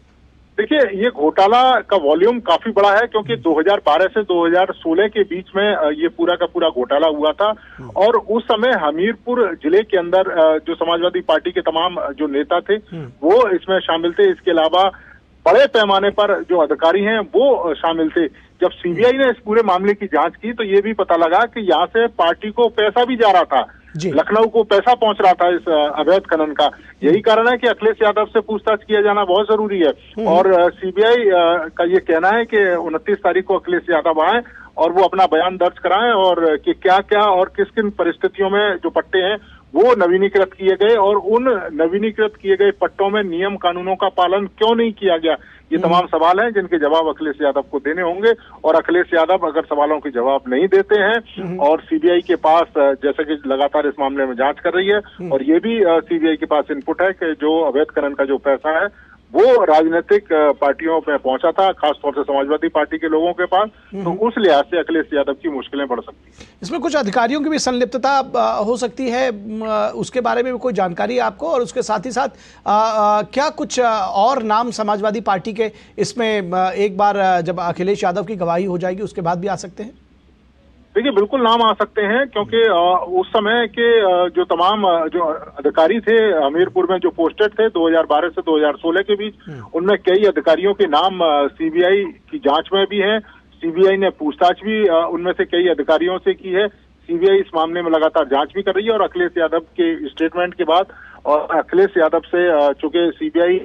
देखिए, ये घोटाला का वॉल्यूम काफी बड़ा है क्योंकि 2012 से 2016 के बीच में ये पूरा का पूरा घोटाला हुआ था और उस समय हमीरपुर जिले के अंदर जो समाजवादी पार्टी के तमाम जो नेता थे वो इसमें शामिल थे। इसके अलावा बड़े पैमाने पर जो अधिकारी हैं वो शामिल थे। जब सीबीआई ने इस पूरे मामले की जांच की तो ये भी पता लगा कि यहाँ से पार्टी को पैसा भी जा रहा था, लखनऊ को पैसा पहुंच रहा था इस अवैध खनन का। यही कारण है कि अखिलेश यादव से पूछताछ किया जाना बहुत जरूरी है और सीबीआई का ये कहना है कि 29 तारीख को अखिलेश यादव आए और वो अपना बयान दर्ज कराएं और कि क्या क्या और किस किन परिस्थितियों में जो पट्टे हैं वो नवीनीकृत किए गए और उन नवीनीकृत किए गए पट्टों में नियम कानूनों का पालन क्यों नहीं किया गया। ये तमाम सवाल हैं जिनके जवाब अखिलेश यादव को देने होंगे और अखिलेश यादव अगर सवालों के जवाब नहीं देते हैं और सीबीआई के पास जैसे कि लगातार इस मामले में जांच कर रही है और ये भी सीबीआई के पास इनपुट है कि जो अवैध खनन का जो पैसा है वो राजनीतिक पार्टियों पे पहुंचा था, खासतौर से समाजवादी पार्टी के लोगों के पास, तो उस लिहाज से अखिलेश यादव की मुश्किलें बढ़ सकती हैं। इसमें कुछ अधिकारियों की भी संलिप्तता हो सकती है, उसके बारे में भी कोई जानकारी है आपको? और उसके साथ ही साथ क्या कुछ और नाम समाजवादी पार्टी के इसमें एक बार जब अखिलेश यादव की गवाही हो जाएगी उसके बाद भी आ सकते हैं? देखिए बिल्कुल नाम आ सकते हैं क्योंकि उस समय के जो तमाम जो अधिकारी थे हमीरपुर में जो पोस्टेड थे 2012 से 2016 के बीच, उनमें कई अधिकारियों के नाम सीबीआई की जांच में भी हैं। सीबीआई ने पूछताछ भी उनमें से कई अधिकारियों से की है। सीबीआई इस मामले में लगातार जांच भी कर रही है और अखिलेश यादव के स्टेटमेंट के बाद और अखिलेश यादव से चूंकि सीबीआई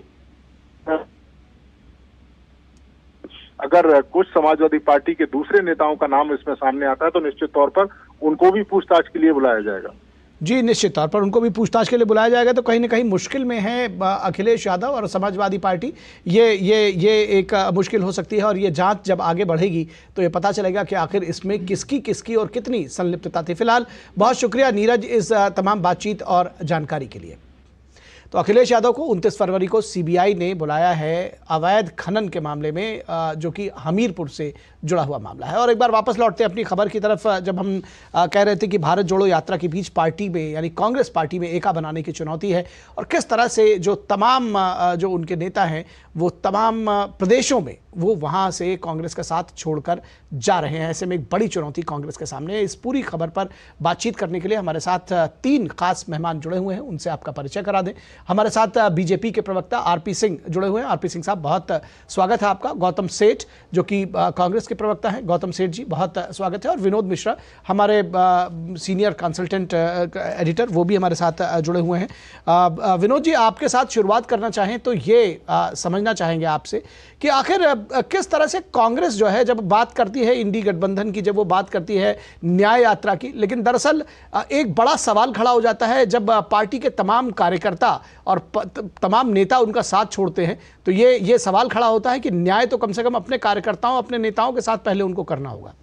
अगर कुछ समाजवादी पार्टी के दूसरे नेताओं का नाम इसमें सामने आता है तो निश्चित तौर पर उनको भी पूछताछ के लिए बुलाया जाएगा। जी, निश्चित तौर पर उनको भी पूछताछ के लिए बुलाया जाएगा। तो कहीं ना कहीं मुश्किल में है अखिलेश यादव और समाजवादी पार्टी, ये एक मुश्किल हो सकती है और ये जांच जब आगे बढ़ेगी तो ये पता चलेगा कि आखिर इसमें किसकी और कितनी संलिप्तता थी। फिलहाल बहुत शुक्रिया नीरज इस तमाम बातचीत और जानकारी के लिए। तो अखिलेश यादव को 29 फरवरी को सीबीआई ने बुलाया है अवैध खनन के मामले में, जो कि हमीरपुर से जुड़ा हुआ मामला है। और एक बार वापस लौटते हैं अपनी खबर की तरफ। जब हम कह रहे थे कि भारत जोड़ो यात्रा के बीच पार्टी में यानी कांग्रेस पार्टी में एका बनाने की चुनौती है और किस तरह से जो तमाम जो उनके नेता हैं वो तमाम प्रदेशों में वो वहाँ से कांग्रेस का साथ छोड़कर जा रहे हैं, ऐसे में एक बड़ी चुनौती कांग्रेस के सामने है। इस पूरी खबर पर बातचीत करने के लिए हमारे साथ 3 खास मेहमान जुड़े हुए हैं, उनसे आपका परिचय करा दें। हमारे साथ बीजेपी के प्रवक्ता आरपी सिंह जुड़े हुए हैं। आरपी सिंह साहब, बहुत स्वागत है आपका। गौतम सेठ जो कि कांग्रेस के प्रवक्ता हैं, गौतम सेठ जी बहुत स्वागत है। और विनोद मिश्रा हमारे सीनियर कंसल्टेंट एडिटर, वो भी हमारे साथ जुड़े हुए हैं। विनोद जी, आपके साथ शुरुआत करना चाहें तो ये समझना चाहेंगे आपसे कि आखिर किस तरह से कांग्रेस जो है जब बात करती है इंडी गठबंधन की, जब वो बात करती है न्याय यात्रा की, लेकिन दरअसल एक बड़ा सवाल खड़ा हो जाता है जब पार्टी के तमाम कार्यकर्ता और तमाम नेता उनका साथ छोड़ते हैं तो ये सवाल खड़ा होता है कि न्याय तो कम से कम अपने कार्यकर्ताओं, अपने नेताओं के साथ पहले उनको करना होगा।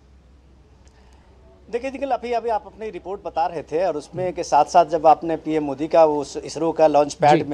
देखिए निखिल, अभी आप अपनी रिपोर्ट बता रहे थे और उसमें के साथ साथ जब आपने पीएम मोदी का उस इसरो का लॉन्च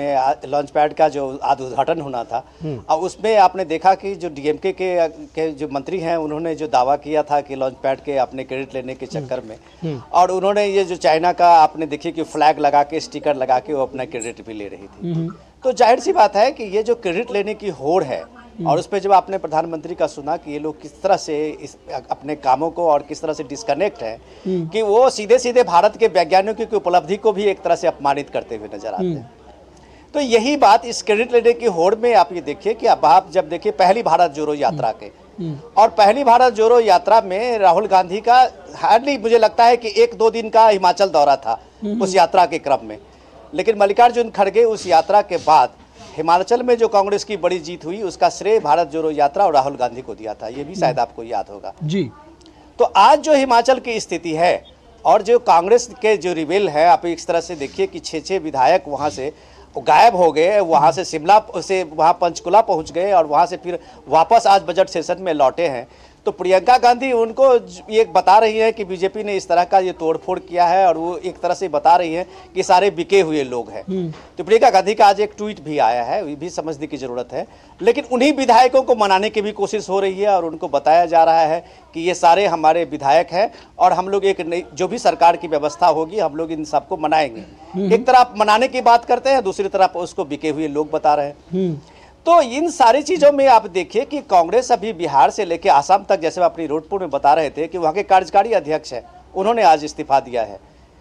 पैड का जो उद्घाटन होना था और उसमें आपने देखा कि जो डीएमके के जो मंत्री हैं उन्होंने जो दावा किया था कि लॉन्च पैड के अपने क्रेडिट लेने के चक्कर में, और उन्होंने ये जो चाइना का आपने देखिए कि फ्लैग लगा के, स्टिकर लगा के वो अपना क्रेडिट भी ले रही थी। तो जाहिर सी बात है कि ये जो क्रेडिट लेने की होड़ है और उस पर जब आपने प्रधानमंत्री का सुना कि ये लोग किस तरह से अपने कामों को और किस तरह से डिस्कनेक्ट है कि वो सीधे सीधे भारत के वैज्ञानिकों की उपलब्धि को भी एक तरह से अपमानित करते हुए नजर आते हैं। तो यही बात इस क्रेडिट लेने की होड़ में आप ये देखिए कि अब आप जब देखिए पहली भारत जोड़ो यात्रा के और पहली भारत जोड़ो यात्रा में राहुल गांधी का हार्डली मुझे लगता है कि 1-2 दिन का हिमाचल दौरा था उस यात्रा के क्रम में, लेकिन मल्लिकार्जुन खड़गे उस यात्रा के बाद हिमाचल में जो कांग्रेस की बड़ी जीत हुई उसका श्रेय भारत जोड़ो यात्रा और राहुल गांधी को दिया था। ये भी शायद आपको याद होगा जी। तो आज जो हिमाचल की स्थिति है और जो कांग्रेस के जो रिबेल है, आप इस तरह से देखिए कि 6 विधायक वहां से गायब हो गए, वहां से शिमला से वहां पंचकुला पहुंच गए और वहां से फिर वापस आज बजट सेशन में लौटे हैं। तो प्रियंका गांधी उनको ये बता रही है कि बीजेपी ने इस तरह का ये तोड़फोड़ किया है और वो एक तरह से बता रही है कि सारे बिके हुए लोग हैं। तो प्रियंका गांधी का आज एक ट्वीट भी आया है, ये भी समझने की जरूरत है, लेकिन उन्हीं विधायकों को मनाने की भी कोशिश हो रही है और उनको बताया जा रहा है कि ये सारे हमारे विधायक हैं और हम लोग एक जो भी सरकार की व्यवस्था होगी हम लोग इन सबको मनाएंगे। एक तरफ मनाने की बात करते हैं, दूसरी तरफ उसको बिके हुए लोग बता रहे हैं। तो इन सारी चीजों में आप देखिए कि कांग्रेस अभी बिहार से लेकर आसाम तक, जैसे अपनी रोडपुर में बता रहे थे कि वहां के कार्यकारी अध्यक्ष हैं, उन्होंने आज इस्तीफा दिया है।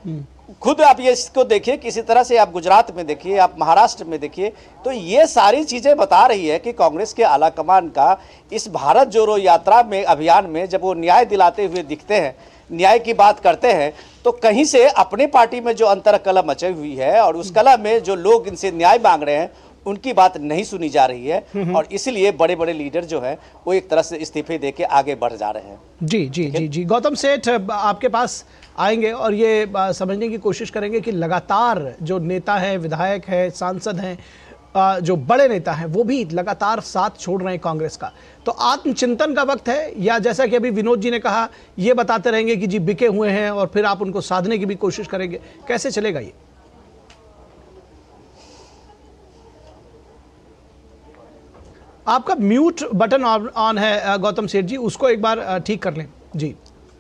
खुद आप ये इसको देखिए, किसी तरह से आप गुजरात में देखिए, आप महाराष्ट्र में देखिए, तो ये सारी चीजें बता रही है कि कांग्रेस के आलाकमान का इस भारत जोड़ो यात्रा में अभियान में जब वो न्याय दिलाते हुए दिखते हैं, न्याय की बात करते हैं, तो कहीं से अपनी पार्टी में जो अंतर कलह मची हुई है और उस कलह में जो लोग इनसे न्याय मांग रहे हैं उनकी बात नहीं सुनी जा रही है और इसलिए बड़े बड़े लीडर जो है वो एक तरह से इस्तीफे देके आगे बढ़ जा रहे हैं। जी जी जी जी गौतम सेठ आपके पास आएंगे और ये समझने की कोशिश करेंगे कि लगातार जो नेता है, विधायक है, सांसद हैं, जो बड़े नेता हैं, वो भी लगातार साथ छोड़ रहे हैं कांग्रेस का। तो आत्मचिंतन का वक्त है, या जैसा कि अभी विनोद जी ने कहा, ये बताते रहेंगे कि जी बिके हुए हैं और फिर आप उनको साधने की भी कोशिश करेंगे? कैसे चलेगा ये? आपका म्यूट बटन ऑन है गौतम सेठ जी, उसको एक बार ठीक कर लें। जी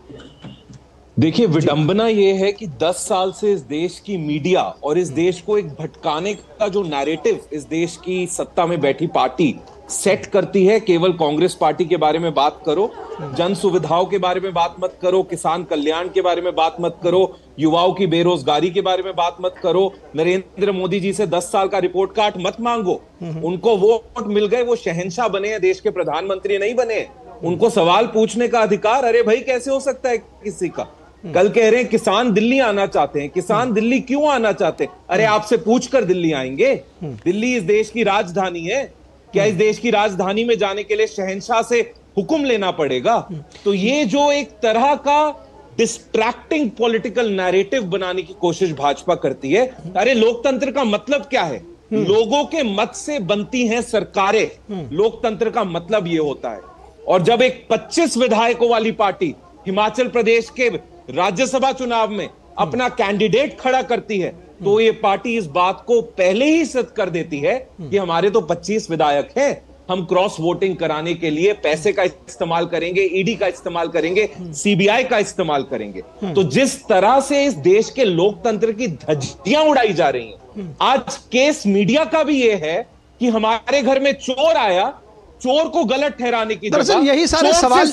देखिए, विडंबना यह है कि 10 साल से इस देश की मीडिया और इस देश को एक भटकाने का जो नैरेटिव इस देश की सत्ता में बैठी पार्टी सेट करती है, केवल कांग्रेस पार्टी के बारे में बात करो, जन सुविधाओं के बारे में बात मत करो, किसान कल्याण के बारे में बात मत करो, युवाओं की बेरोजगारी के बारे में बात मत करो, नरेंद्र मोदी जी से 10 साल का रिपोर्ट कार्ड मत मांगो। उनको वोट मिल गए, वो शहंशाह बने हैं, देश के प्रधानमंत्री नहीं बने। उनको सवाल पूछने का अधिकार, अरे भाई कैसे हो सकता है किसी का? कल कह रहे हैं किसान दिल्ली आना चाहते हैं। किसान दिल्ली क्यों आना चाहते हैं? अरे आपसे पूछकर दिल्ली आएंगे? दिल्ली इस देश की राजधानी है। क्या इस देश की राजधानी में जाने के लिए शहंशाह से हुक्म लेना पड़ेगा? तो ये जो एक तरह का डिस्ट्रैक्टिंग पॉलिटिकल नैरेटिव बनाने की कोशिश भाजपा करती है, अरे लोकतंत्र का मतलब क्या है? लोगों के मत से बनती हैं सरकारें। लोकतंत्र का मतलब ये होता है। और जब एक 25 विधायकों वाली पार्टी हिमाचल प्रदेश के राज्यसभा चुनाव में अपना कैंडिडेट खड़ा करती है, तो ये पार्टी इस बात को पहले ही सिद्ध कर देती है कि हमारे तो 25 विधायक हैं, हम क्रॉस वोटिंग कराने के लिए पैसे का इस्तेमाल करेंगे, ईडी का इस्तेमाल करेंगे, सीबीआई का इस्तेमाल करेंगे। तो जिस तरह से इस देश के लोकतंत्र की धज्जियां उड़ाई जा रही हैं, आज केस मीडिया का भी ये है कि हमारे घर में चोर आया, चोर को गलत ठहराने की जगह यही सारे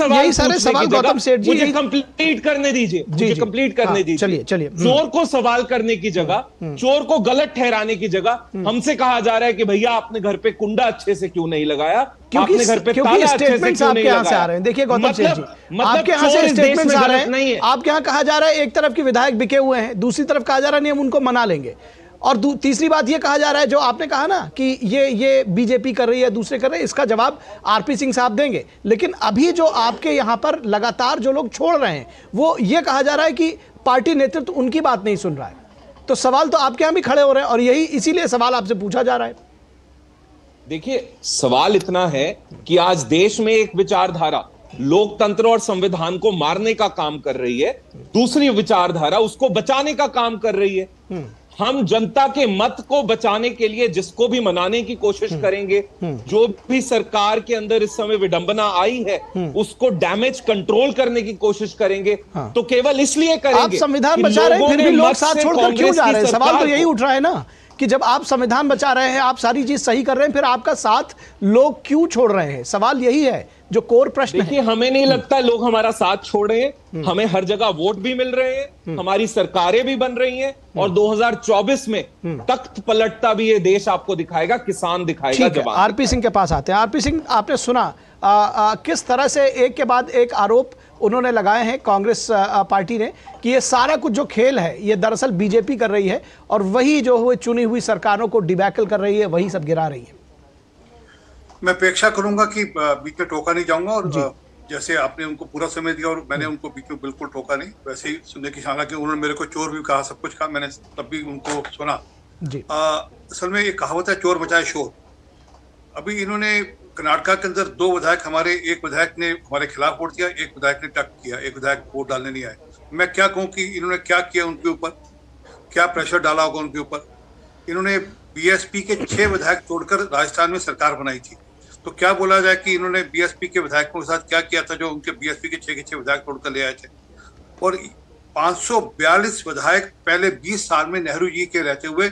सवाल गौतम सेठ जी, मुझे कंप्लीट करने दीजिए, मुझे कंप्लीट करने दीजिए। चलिए चोर को सवाल करने की जगह, चोर को गलत ठहराने की जगह हमसे कहा जा रहा है कि भैया आपने घर पे कुंडा अच्छे से क्यों नहीं लगाया, आपने घर पे ताला अच्छे से क्यों नहीं लगाया। देखिए गौतम सेठ जी, आपके यहाँ से स्टेटमेंट्स आ रहे हैं, आपके यहाँ कहा जा रहा है एक तरफ के विधायक बिके हुए हैं, दूसरी तरफ कहा जा रहा है नहीं हम उनको मना लेंगे, और तीसरी बात ये कहा जा रहा है जो आपने कहा ना कि ये बीजेपी कर रही है, दूसरे कर रहे हैं, इसका जवाब आरपी सिंह साहब देंगे। लेकिन अभी जो आपके यहाँ पर लगातार जो लोग छोड़ रहे हैं, वो ये कहा जा रहा है कि पार्टी नेतृत्व उनकी बात नहीं सुन रहा है। तो सवाल तो आपके यहाँ भी खड़े हो रहे हैं, और यही इसीलिए सवाल आपसे पूछा जा रहा है। देखिए, सवाल इतना है कि आज देश में एक विचारधारा लोकतंत्र और संविधान को मारने का काम कर रही है, दूसरी विचारधारा उसको बचाने का काम कर रही है। हम जनता के मत को बचाने के लिए जिसको भी मनाने की कोशिश करेंगे, जो भी सरकार के अंदर इस समय विडंबना आई है, उसको डैमेज कंट्रोल करने की कोशिश करेंगे। तो केवल इसलिए करेंगे। आप संविधान बचा रहे हैं, फिर भी लोग साथ छोड़कर क्यों जा रहे हैं? सवाल तो यही उठ रहा है ना कि जब आप संविधान बचा रहे हैं, आप सारी चीज सही कर रहे हैं, फिर आपका साथ लोग क्यों छोड़ रहे हैं? सवाल यही है जो कोर प्रश्न है। देखिए, हमें नहीं लगता लोग हमारा साथ छोड़ रहे हैं। हमें हर जगह वोट भी मिल रहे हैं, हमारी सरकारें भी बन रही हैं, और 2024 में तख्त पलटता भी ये देश आपको दिखाएगा, किसान दिखाएगा जवाब। आरपी सिंह के पास आते हैं। आरपी सिंह, आपने सुना किस तरह से एक के बाद एक आरोप उन्होंने लगाए हैं कांग्रेस पार्टी ने कि ये सारा कुछ जो खेल है ये दरअसल बीजेपी कर रही है, और वही जो हुए चुनी हुई सरकारों को डिबैकल कर रही है, वही सब गिरा रही है। मैं अपेक्षा करूंगा कि बीच में टोका नहीं जाऊंगा, और जैसे आपने उनको पूरा समय दिया और मैंने उनको बीच में बिल्कुल टोका नहीं, वैसे ही सुनने की, हालांकि उन्होंने मेरे को चोर भी कहा, सब कुछ कहा, मैंने तब भी उनको सुना। असल में एक कहावत है, चोर मचाए शोर। अभी इन्होंने कर्नाटका के अंदर 2 विधायक, हमारे एक विधायक ने हमारे खिलाफ वोट दिया, एक विधायक ने टक किया, एक विधायक वोट डालने नहीं आए। मैं क्या कहूँ कि इन्होंने क्या किया उनके ऊपर, क्या प्रेशर डाला होगा उनके ऊपर। इन्होंने बीएसपी के 6 विधायक तोड़कर राजस्थान में सरकार बनाई थी, तो क्या बोला जाए कि इन्होंने बीएसपी के विधायकों के साथ क्या किया था जो उनके बीएसपी के 6 विधायक तोड़कर ले आए थे। और 542 विधायक पहले 20 साल में नेहरू जी के रहते हुए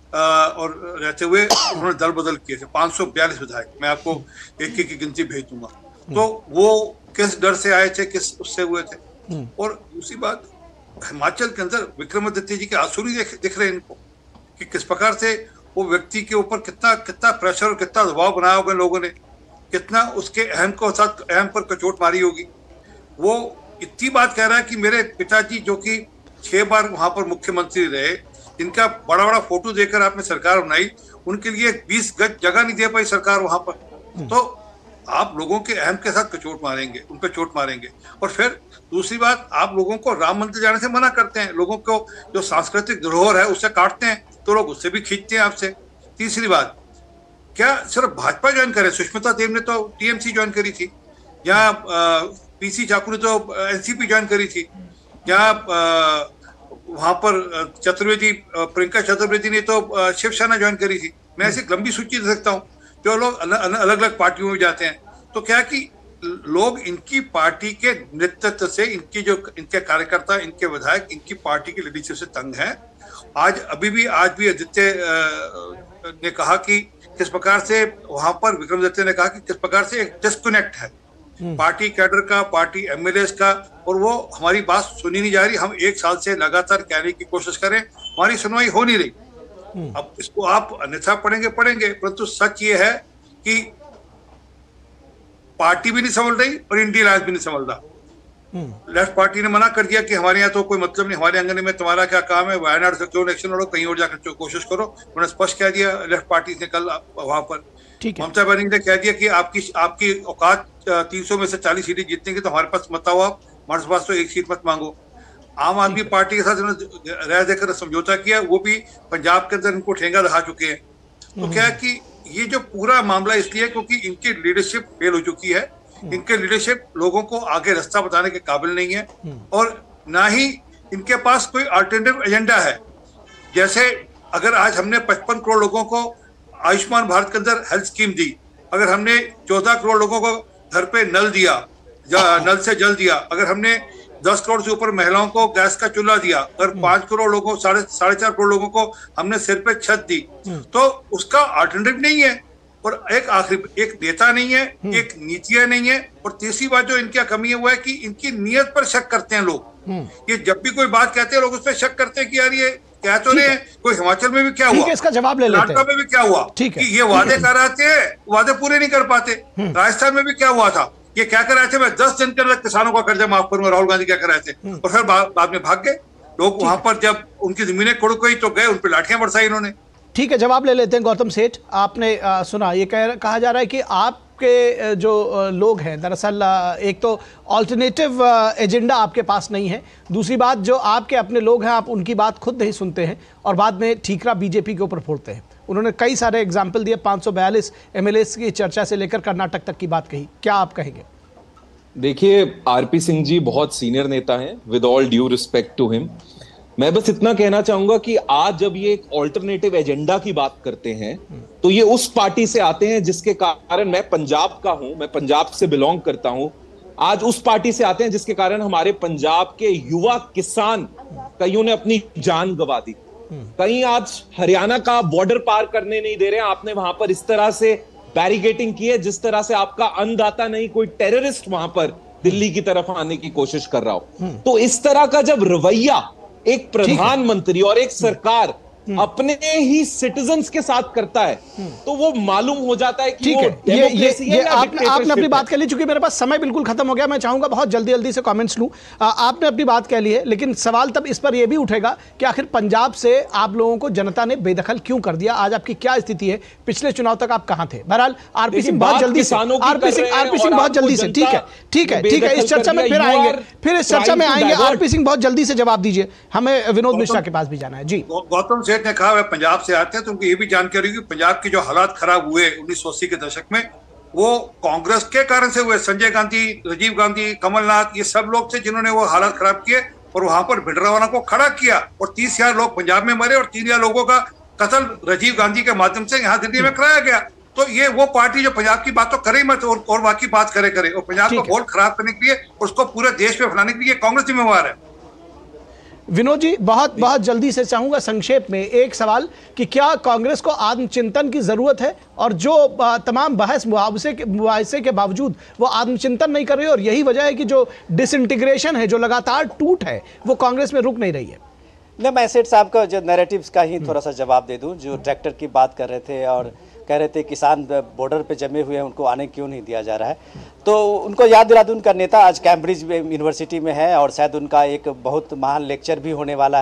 उन्होंने दल बदल किए थे। 542 विधायक, मैं आपको एक की गिनती भेज दूंगा। तो वो किस डर से आए थे, किस उससे हुए थे। और दूसरी बात, हिमाचल के अंदर विक्रमादित्य जी के आंसू दिख रहे हैं इनको कि किस प्रकार से वो व्यक्ति के ऊपर कितना प्रेशर और कितना दबाव बनाया होगा लोगों ने, कितना उसके अहम पर कचोट मारी होगी। वो इतनी बात कह रहा है कि मेरे पिताजी जो कि 6 बार वहां पर मुख्यमंत्री रहे, इनका बड़ा बड़ा फोटो देकर आपने सरकार बनाई, उनके लिए 20 गज जगह नहीं दे पाई सरकार वहां पर, तो आप लोगों के अहम के साथ चोट मारेंगे, उन पर चोट मारेंगे। और फिर दूसरी बात, आप लोगों को राम मंदिर जाने से मना करते हैं, लोगों को जो सांस्कृतिक धरोहर है उससे काटते हैं, तो लोग उससे भी खींचते हैं आपसे। तीसरी बात, क्या सिर्फ भाजपा ज्वाइन करे? सुष्मिता देव ने तो टीएमसी ज्वाइन करी थी, या पीसी चाकू ने तो एनसीपी ज्वाइन करी थी, या वहां पर चतुर्वेदी, प्रियंका चतुर्वेदी ने तो शिवसेना ज्वाइन करी थी। मैं ऐसी लंबी सूची दे सकता हूँ जो लोग अलग अलग पार्टियों में जाते हैं। तो क्या कि लोग इनकी पार्टी के नेतृत्व से, इनके कार्यकर्ता, इनके विधायक, इनकी पार्टी की लीडरशिप से तंग हैं। आज भी आदित्य ने कहा कि किस प्रकार से वहां पर, विक्रमादित्य ने कहा कि किस प्रकार से एक डिस्कनेक्ट है पार्टी कैडर का, पार्टी एमएलए का, और वो हमारी बात सुनी नहीं जा रही। हम 1 साल से लगातार कहने की कोशिश करें, हमारी सुनवाई हो नहीं रही। अब इसको आप अन्यथा पढ़ेंगे, परंतु सच ये है कि पार्टी भी नहीं संभल रही और इंडिया अलायंस भी नहीं संभल रहा। लेफ्ट पार्टी ने मना कर दिया कि हमारे यहाँ तो कोई मतलब नहीं, हमारे आंगन में तुम्हारा क्या काम है, वायनाड से क्यों इलेक्शन लड़ो, कहीं और जाकर कोशिश करो। उन्होंने स्पष्ट कह दिया लेफ्ट पार्टी ने कल वहां पर। ममता बनर्जी ने कह दिया कि आपकी औकात 300 में से 40 सीटें जीतने की, तो हमारे पास मत आओ, आप हमारे पास तो 1 सीट मत मांगो। आम आदमी पार्टी के साथ उन्होंने राय देकर समझौता किया, वो भी पंजाब के अंदर इनको ठेंगा दिखा चुके हैं। तो क्या है कि ये जो पूरा मामला इसलिए क्योंकि इनकी लीडरशिप फेल हो चुकी है, इनके लीडरशिप लोगों को आगे रास्ता बताने के काबिल नहीं है, और ना ही इनके पास कोई अल्टरनेटिव एजेंडा है। जैसे अगर आज हमने 55 करोड़ लोगों को आयुष्मान भारत के अंदर हेल्थ स्कीम दी, अगर हमने 14 करोड़ लोगों को घर पे नल दिया, नल से जल दिया, अगर हमने 10 करोड़ से ऊपर महिलाओं को गैस का चूल्हा दिया, अगर 5 करोड़ लोगों, 4.5 करोड़ लोगों को हमने सिर पे छत दी, तो उसका अल्टरनेटिव नहीं है। और एक नेता नहीं है, एक नीतियां नहीं है। और तीसरी बात जो इनकी कमी है वो है कि इनकी नीयत पर शक करते हैं लोग। ये जब भी कोई बात कहते हैं लोग उस पर शक करते हैं कि यार ये क्या तो नहीं है, कोई हिमाचल में भी क्या हुआ, इसका जवाब ले लेते हैं, कर्नाटक में भी क्या हुआ कि ये वादे कर रहे थे, वादे पूरे नहीं कर पाते। राजस्थान में भी क्या हुआ था, ये क्या कर रहे थे, मैं 10 दिन के अंदर किसानों का कर्जा माफ करूंगा, राहुल गांधी क्या कर रहे थे, और फिर बाद में भाग गए लोग। वहां पर जब उनकी जमीनें कुड़ गई तो गए, उन पर लाठियां बरसाई इन्होंने। ठीक है, जवाब ले लेते हैं। गौतम सेठ, आपने सुना, ये कहा जा रहा है कि आपके जो लोग हैं, दरअसल एक तो ऑल्टरनेटिव एजेंडा आपके पास नहीं है, दूसरी बात जो आपके अपने लोग हैं आप उनकी बात खुद नहीं सुनते हैं और बाद में ठीकरा बीजेपी के ऊपर फोड़ते हैं। उन्होंने कई सारे एग्जाम्पल दिए, 542 एमएलए की चर्चा से लेकर कर्नाटक तक की बात कही, क्या आप कहेंगे? देखिए, आरपी सिंह जी बहुत सीनियर नेता हैं, with all due respect to him. मैं बस इतना कहना चाहूंगा कि आज जब ये एक ऑल्टरनेटिव एजेंडा की बात करते हैं तो ये उस पार्टी से आते हैं जिसके कारण, मैं पंजाब का हूं, मैं पंजाब से बिलोंग करता हूं, आज उस पार्टी से आते हैं जिसके कारण हमारे पंजाब के युवा किसान कईयों ने अपनी जान गंवा दी, कहीं आज हरियाणा का बॉर्डर पार करने नहीं दे रहे हैं। आपने वहां पर इस तरह से बैरिकेडिंग की है जिस तरह से आपका अन्नदाता नहीं, कोई टेररिस्ट वहां पर दिल्ली की तरफ आने की कोशिश कर रहा हो। तो इस तरह का जब रवैया एक प्रधानमंत्री और एक सरकार अपने ही सिटीजन्स के साथ करता है तो वो मालूम हो जाता है कि वो डेमोक्रेसी है या आपने अपनी बात कह ली। चूंकि मेरे पास समय बिल्कुल खत्म हो गया, मैं चाहूंगा बहुत जल्दी से कमेंट्स लूं। आपने अपनी बात कह ली है, लेकिन सवाल तब इस पर यह भी उठेगा कि आखिर पंजाब से आप लोगों को जनता ने बेदखल क्यों कर दिया? आज आपकी क्या स्थिति है? पिछले चुनाव तक आप कहां थे? बहरहाल आरपी सिंह बहुत जल्दी से, आरपी सिंह बहुत जल्दी से, ठीक है, इस चर्चा में फिर आएंगे, इस चर्चा में आएंगे। आरपी सिंह बहुत जल्दी से जवाब दीजिए, हमें विनोद मिश्रा के पास भी जाना है। जी, गौतम सेठ ने कहा वह पंजाब से आते हैं, तो उनको ये भी जानकारी होगी पंजाब के जो हालात खराब हुए 1980 के दशक में वो कांग्रेस के कारण से हुए। संजय गांधी, राजीव गांधी, कमलनाथ, ये सब लोग थे जिन्होंने वो हालात खराब किए और वहां पर भिंडरावाला को खड़ा किया और 30,000 लोग पंजाब में मरे और 3,000 लोगों का कत्ल राजीव गांधी के माध्यम से यहाँ दिल्ली में कराया गया। तो ये वो पार्टी जो पंजाब की बात तो करे मत और बाकी बात करे और पंजाब का माहौल खराब करने के लिए, उसको पूरे देश में फैलाने के लिए कांग्रेस जिम्मेवार है। विनोद जी, बहुत जल्दी से चाहूंगा संक्षेप में एक सवाल कि क्या कांग्रेस को आत्मचिंतन की जरूरत है? और जो तमाम बहस मुआवजे के बावजूद वो आत्मचिंतन नहीं कर रही और यही वजह है कि जो डिसइंटीग्रेशन है, जो लगातार टूट है, वो कांग्रेस में रुक नहीं रही है। मैं सेठ साहब का जो नैरेटिव्स का ही थोड़ा सा जवाब दे दूं। जो ट्रैक्टर की बात कर रहे थे और कह रहे थे किसान बॉर्डर पे जमे हुए हैं, उनको आने क्यों नहीं दिया जा रहा है, तो उनको याद दिला दूं, उनका नेता आज कैम्ब्रिज यूनिवर्सिटी में है और शायद उनका एक बहुत महान लेक्चर भी होने वाला है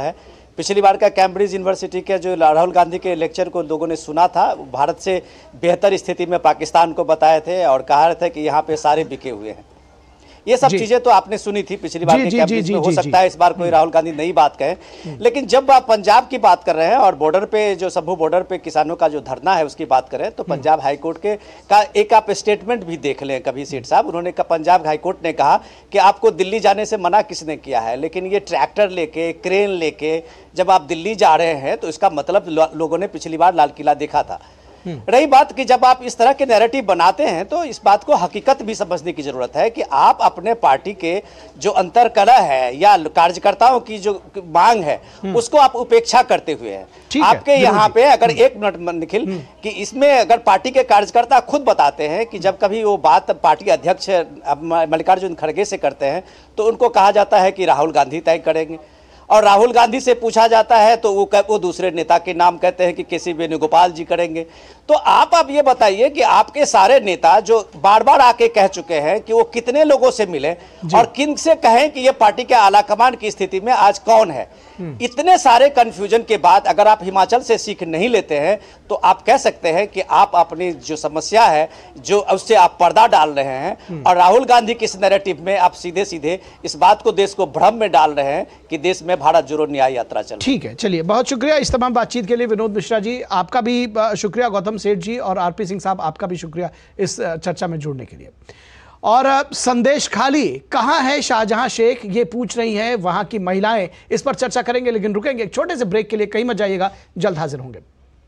पिछली बार का कैम्ब्रिज यूनिवर्सिटी के जो राहुल गांधी के लेक्चर को लोगों ने सुना था, भारत से बेहतर स्थिति में पाकिस्तान को बताए थे और कहा थे कि यहाँ पे सारे बिके हुए हैं। ये सब चीजें तो आपने सुनी थी पिछली बार के कैम्ब्रिज में। हो सकता है इस बार कोई राहुल गांधी नई बात कहे, लेकिन जब आप पंजाब की बात कर रहे हैं और बॉर्डर पे जो सम्भू बॉर्डर पे किसानों का जो धरना है उसकी बात करें, तो पंजाब हाईकोर्ट के का एक आप स्टेटमेंट भी देख लें कभी सेठ साहब। उन्होंने कहा, पंजाब हाईकोर्ट ने कहा कि आपको दिल्ली जाने से मना किसने किया है, लेकिन ये ट्रैक्टर लेके, क्रेन लेके जब आप दिल्ली जा रहे हैं तो इसका मतलब लोगों ने पिछली बार लाल किला देखा था। रही बात कि जब आप इस तरह के नैरेटिव बनाते हैं तो इस बात को हकीकत भी समझने की जरूरत है कि आप अपने पार्टी के जो अंतरकलह है या कार्यकर्ताओं की जो मांग है उसको आप उपेक्षा करते हुए हैं। आपके यहाँ पे अगर एक मिनट निखिल, कि इसमें अगर पार्टी के कार्यकर्ता खुद बताते हैं कि जब कभी वो बात पार्टी अध्यक्ष मल्लिकार्जुन खड़गे से करते हैं तो उनको कहा जाता है कि राहुल गांधी तय करेंगे, और राहुल गांधी से पूछा जाता है तो वो दूसरे नेता के नाम कहते हैं कि केसी वेणुगोपाल जी करेंगे। तो आप अब ये बताइए कि आपके सारे नेता जो बार बार आके कह चुके हैं कि वो कितने लोगों से मिले और किन से कहें कि ये पार्टी के आलाकमान की स्थिति में आज कौन है, इतने सारे कंफ्यूजन के बाद अगर आप हिमाचल से सीख नहीं लेते हैं तो आप कह सकते हैं कि आप अपनी जो समस्या है जो उससे आप पर्दा डाल रहे हैं, और राहुल गांधी के इस नैरेटिव में आप सीधे सीधे इस बात को देश को भ्रम में डाल रहे हैं कि देश में भारत जोड़ो न्याय यात्रा चल। ठीक है, चलिए बहुत शुक्रिया इस तमाम बातचीत के लिए विनोद मिश्रा जी, आपका भी शुक्रिया, गौतम सेठ जी और आरपी सिंह साहब आपका भी शुक्रिया इस चर्चा में जुड़ने के लिए। और संदेश खाली कहां है शाहजहां शेख, ये पूछ रही हैं वहां की महिलाएं, इस पर चर्चा करेंगे, लेकिन रुकेंगे एक छोटे से ब्रेक के लिए, कहीं मत जाइएगा, जल्द हाजिर होंगे।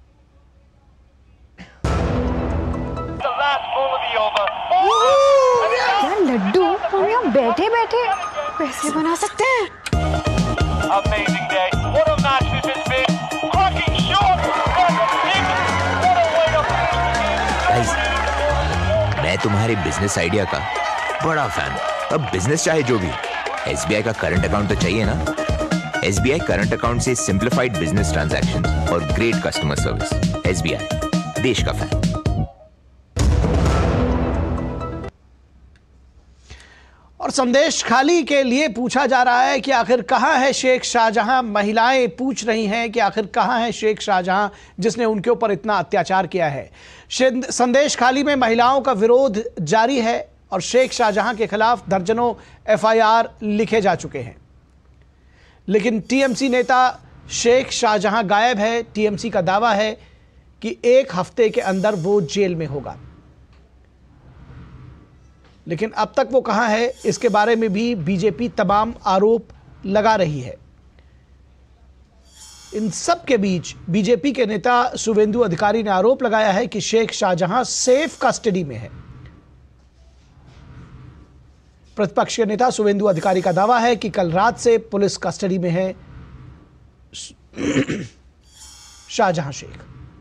यार लड्डू, हम यहाँ बैठे बैठे पैसे बना सकते हैं। मैं तुम्हारे बिजनेस आइडिया का बड़ा फैन हूं। अब बिजनेस चाहे जो भी, एसबीआई का करंट अकाउंट तो चाहिए ना। एसबीआई करंट अकाउंट से सिंप्लीफाइड बिजनेस ट्रांजैक्शन और ग्रेट कस्टमर सर्विस। एसबीआई, देश का फैन। और संदेश खाली के लिए पूछा जा रहा है कि आखिर कहां है शेख शाहजहां, महिलाएं पूछ रही हैं कि आखिर कहां है शेख शाहजहां जिसने उनके ऊपर इतना अत्याचार किया है। संदेश खाली में महिलाओं का विरोध जारी है और शेख शाहजहां के खिलाफ दर्जनों एफआईआर लिखे जा चुके हैं, लेकिन टीएमसी नेता शेख शाहजहां गायब है। टीएमसी का दावा है कि 1 हफ्ते के अंदर वो जेल में होगा, लेकिन अब तक वो कहां है इसके बारे में भी बीजेपी तमाम आरोप लगा रही है। इन सब के बीच बीजेपी के नेता शुवेंदु अधिकारी ने आरोप लगाया है कि शेख शाहजहां सेफ कस्टडी में है। प्रतिपक्ष के नेता शुवेंदु अधिकारी का दावा है कि कल रात से पुलिस कस्टडी में है शाहजहां शेख।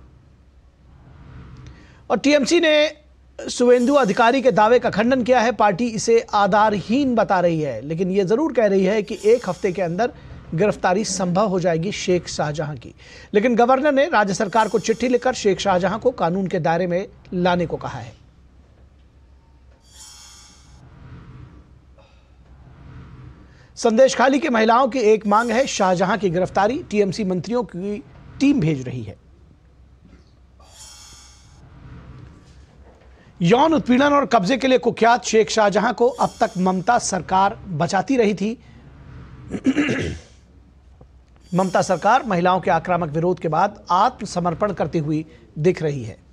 और टीएमसी ने शुवेंदु अधिकारी के दावे का खंडन किया है। पार्टी इसे आधारहीन बता रही है, लेकिन यह जरूर कह रही है कि 1 हफ्ते के अंदर गिरफ्तारी संभव हो जाएगी शेख शाहजहां की। लेकिन गवर्नर ने राज्य सरकार को चिट्ठी लिखकर शेख शाहजहां को कानून के दायरे में लाने को कहा है। संदेश खाली के महिलाओं की एक मांग है शाहजहां की गिरफ्तारी। टीएमसी मंत्रियों की टीम भेज रही है। यौन उत्पीड़न और कब्जे के लिए कुख्यात शेख शाहजहां को अब तक ममता सरकार बचाती रही थी। ममता सरकार महिलाओं के आक्रामक विरोध के बाद आत्मसमर्पण करती हुई दिख रही है।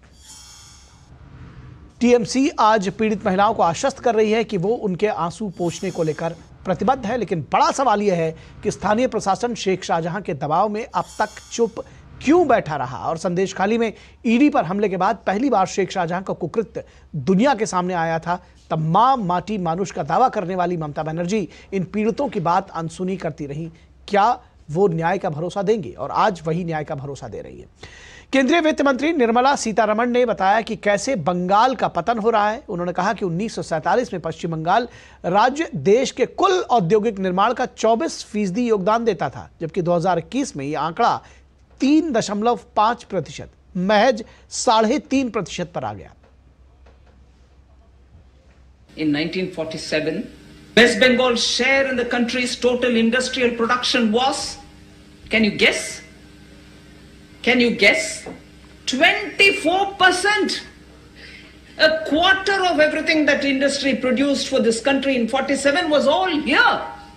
टीएमसी आज पीड़ित महिलाओं को आश्वस्त कर रही है कि वो उनके आंसू पोंछने को लेकर प्रतिबद्ध है, लेकिन बड़ा सवाल यह है कि स्थानीय प्रशासन शेख शाहजहां के दबाव में अब तक चुप क्यों बैठा रहा। और संदेश खाली में ईडी पर हमले के बाद पहली बार शेख शाहजहां का कुकृत्य दुनिया के सामने आया था। तब मां माटी मानुष का दावा करने वाली ममता बनर्जी इन पीड़ितों की बात अनसुनी करती रही। क्या वो न्याय का भरोसा देंगे? और आज वही न्याय का भरोसा दे रही है। केंद्रीय वित्त मंत्री निर्मला सीतारमण ने बताया कि कैसे बंगाल का पतन हो रहा है। उन्होंने कहा कि 1947 में पश्चिम बंगाल राज्य देश के कुल औद्योगिक निर्माण का 24% योगदान देता था, जबकि 2021 में यह आंकड़ा 3.5% महज 3.5% पर आ गया। In 1947, West Bengal's share in the country's total industrial production was Can you guess? Can you guess? 24%. A quarter of everything that industry produced for this country in 47 was all here.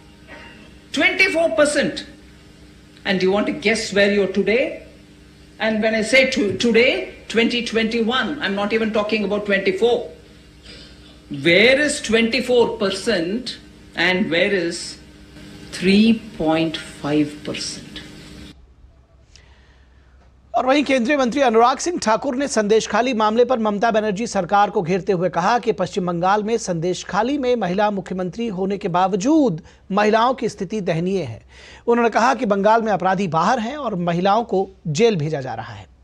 24%. And do you want to guess where you're today? And when I say today, 2021, I'm not even talking about 24. Where is 24% and where is 3.5%? और वहीं केंद्रीय मंत्री अनुराग सिंह ठाकुर ने संदेशखाली मामले पर ममता बनर्जी सरकार को घेरते हुए कहा कि पश्चिम बंगाल में संदेशखाली में महिला मुख्यमंत्री होने के बावजूद महिलाओं की स्थिति दयनीय है। उन्होंने कहा कि बंगाल में अपराधी बाहर हैं और महिलाओं को जेल भेजा जा रहा है।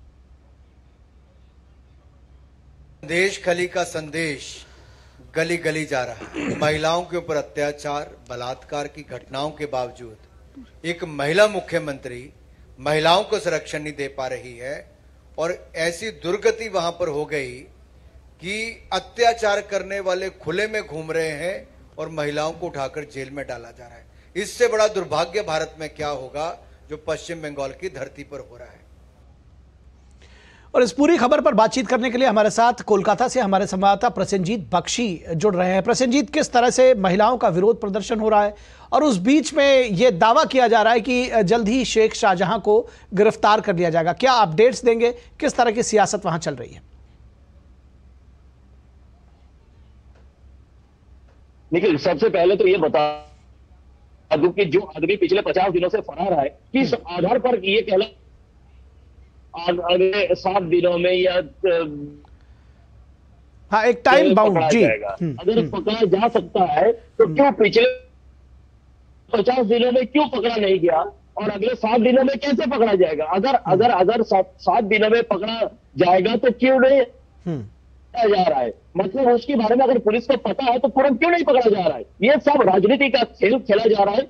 संदेशखाली का संदेश गली गली जा रहा है। महिलाओं के ऊपर अत्याचार, बलात्कार की घटनाओं के बावजूद एक महिला मुख्यमंत्री महिलाओं को संरक्षण नहीं दे पा रही है और ऐसी दुर्गति वहां पर हो गई कि अत्याचार करने वाले खुले में घूम रहे हैं और महिलाओं को उठाकर जेल में डाला जा रहा है। इससे बड़ा दुर्भाग्य भारत में क्या होगा जो पश्चिम बंगाल की धरती पर हो रहा है। और इस पूरी खबर पर बातचीत करने के लिए हमारे साथ कोलकाता से हमारे संवाददाता प्रसेनजीत बख्शी जुड़ रहे हैं। प्रसेनजीत, किस तरह से महिलाओं का विरोध प्रदर्शन हो रहा है और उस बीच में यह दावा किया जा रहा है कि जल्द ही शेख शाहजहां को गिरफ्तार कर लिया जाएगा, क्या अपडेट्स देंगे? किस तरह की सियासत वहां चल रही है? देखिए, सबसे पहले तो ये बता दूं कि जो आदमी पिछले 50 दिनों से फरार है, किस आधार पर ये कहला अगले 7 दिनों में या हाँ एक टाइम बाउंड जी अगर पकड़ा जा सकता है तो क्यों पिछले 50 दिनों में क्यों पकड़ा नहीं गया और अगले 7 दिनों में कैसे पकड़ा जाएगा? अगर 7 दिनों में पकड़ा जाएगा तो क्यों नहीं जा रहा है? मतलब उसके बारे में अगर पुलिस को पता है तो तुरंत क्यों नहीं पकड़ा जा रहा है? ये सब राजनीति का खेल खेला जा रहा है।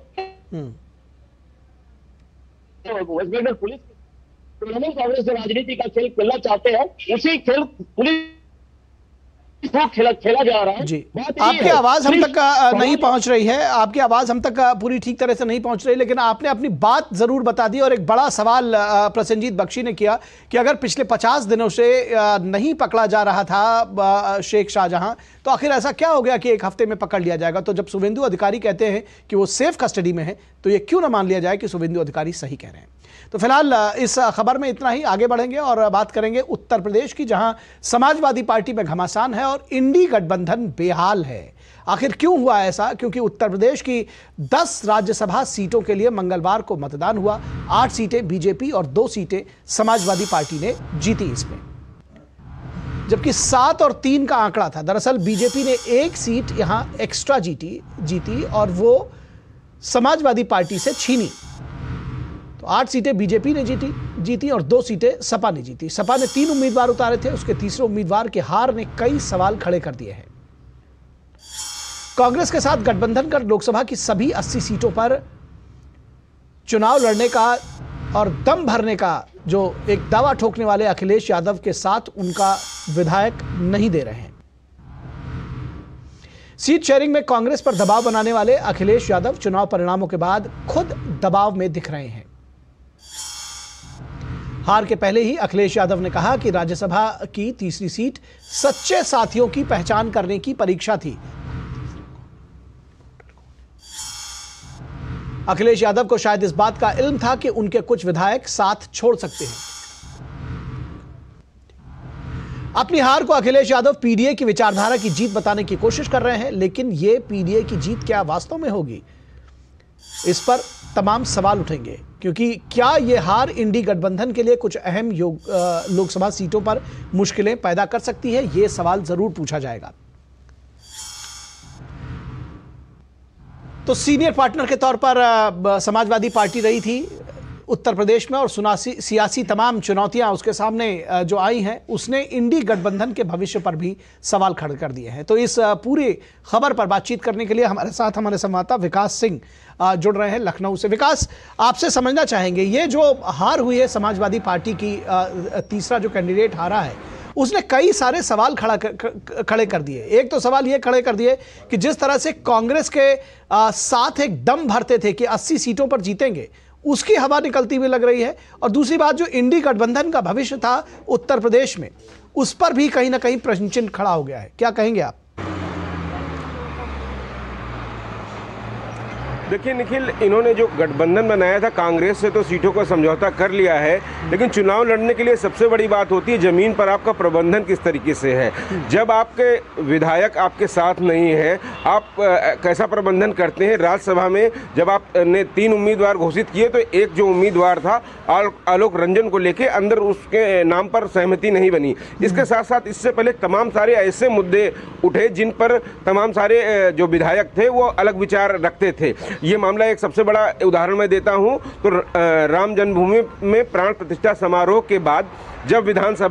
वेस्ट बंगाल पुलिस तृणमूल कांग्रेस जो राजनीति का खेल खेलना चाहते हैं उसी खेल पुलिस को खेला जा रहा है। जी, आपकी आवाज हम तक नहीं पहुंच रही है, आपकी आवाज हम तक पूरी ठीक तरह से नहीं पहुंच रही, लेकिन आपने अपनी बात जरूर बता दी। और एक बड़ा सवाल प्रसेनजीत बख्शी ने किया कि अगर पिछले 50 दिनों से नहीं पकड़ा जा रहा था शेख शाहजहां, तो आखिर ऐसा क्या हो गया कि एक हफ्ते में पकड़ लिया जाएगा? तो जब शुभेंदु अधिकारी कहते हैं कि वो सेफ कस्टडी में है, तो ये क्यों ना मान लिया जाए कि शुभेंदु अधिकारी सही कह रहे हैं? तो फिलहाल इस खबर में इतना ही। आगे बढ़ेंगे और बात करेंगे उत्तर प्रदेश की, जहां समाजवादी पार्टी में घमासान है और इंडी गठबंधन बेहाल है। आखिर क्यों हुआ ऐसा? क्योंकि उत्तर प्रदेश की 10 राज्यसभा सीटों के लिए मंगलवार को मतदान हुआ। 8 सीटें बीजेपी और 2 सीटें समाजवादी पार्टी ने जीती इसमें, जबकि 7 और 3 का आंकड़ा था। दरअसल बीजेपी ने 1 सीट यहां एक्स्ट्रा जीती और वो समाजवादी पार्टी से छीनी। तो 8 सीटें बीजेपी ने जीती और 2 सीटें सपा ने जीती। सपा ने 3 उम्मीदवार उतारे थे, उसके तीसरे उम्मीदवार की हार ने कई सवाल खड़े कर दिए हैं। कांग्रेस के साथ गठबंधन कर लोकसभा की सभी 80 सीटों पर चुनाव लड़ने का और दम भरने का जो एक दावा ठोकने वाले अखिलेश यादव के साथ उनका विधायक नहीं दे रहे हैं। सीट शेयरिंग में कांग्रेस पर दबाव बनाने वाले अखिलेश यादव चुनाव परिणामों के बाद खुद दबाव में दिख रहे हैं। हार के पहले ही अखिलेश यादव ने कहा कि राज्यसभा की तीसरी सीट सच्चे साथियों की पहचान करने की परीक्षा थी। अखिलेश यादव को शायद इस बात का इल्म था कि उनके कुछ विधायक साथ छोड़ सकते हैं। अपनी हार को अखिलेश यादव पीडीए की विचारधारा की जीत बताने की कोशिश कर रहे हैं, लेकिन यह पीडीए की जीत क्या वास्तव में होगी, इस पर तमाम सवाल उठेंगे। क्योंकि क्या यह हार इंडी गठबंधन के लिए कुछ अहम लोकसभा सीटों पर मुश्किलें पैदा कर सकती है, यह सवाल जरूर पूछा जाएगा। तो सीनियर पार्टनर के तौर पर समाजवादी पार्टी रही थी उत्तर प्रदेश में, और सियासी तमाम चुनौतियां उसके सामने जो आई हैं, उसने इंडी गठबंधन के भविष्य पर भी सवाल खड़े कर दिए हैं। तो इस पूरी खबर पर बातचीत करने के लिए हमारे साथ हमारे संवाददाता विकास सिंह जुड़ रहे हैं लखनऊ से। विकास, आपसे समझना चाहेंगे, ये जो हार हुई है समाजवादी पार्टी की, तीसरा जो कैंडिडेट हारा है, उसने कई सारे सवाल खड़े कर दिए। एक तो सवाल ये खड़े कर दिए कि जिस तरह से कांग्रेस के साथ एक दम भरते थे कि 80 सीटों पर जीतेंगे, उसकी हवा निकलती हुई लग रही है। और दूसरी बात, जो इंडी गठबंधन का भविष्य था उत्तर प्रदेश में, उस पर भी कहीं ना कहीं प्रश्न चिन्ह खड़ा हो गया है। क्या कहेंगे आप? देखिए निखिल, इन्होंने जो गठबंधन बनाया था कांग्रेस से, तो सीटों का समझौता कर लिया है, लेकिन चुनाव लड़ने के लिए सबसे बड़ी बात होती है जमीन पर आपका प्रबंधन किस तरीके से है। जब आपके विधायक आपके साथ नहीं है, आप कैसा प्रबंधन करते हैं। राज्यसभा में जब आपने 3 उम्मीदवार घोषित किए, तो एक जो उम्मीदवार था आलोक रंजन को लेके अंदर उसके नाम पर सहमति नहीं बनी। इसके साथ साथ इससे पहले तमाम सारे ऐसे मुद्दे उठे जिन पर तमाम सारे जो विधायक थे वो अलग विचार रखते थे। ये मामला एक सबसे बड़ा उदाहरण मैं देता हूं तो राम जन्मभूमि में प्राण प्रतिष्ठा समारोह के बाद जब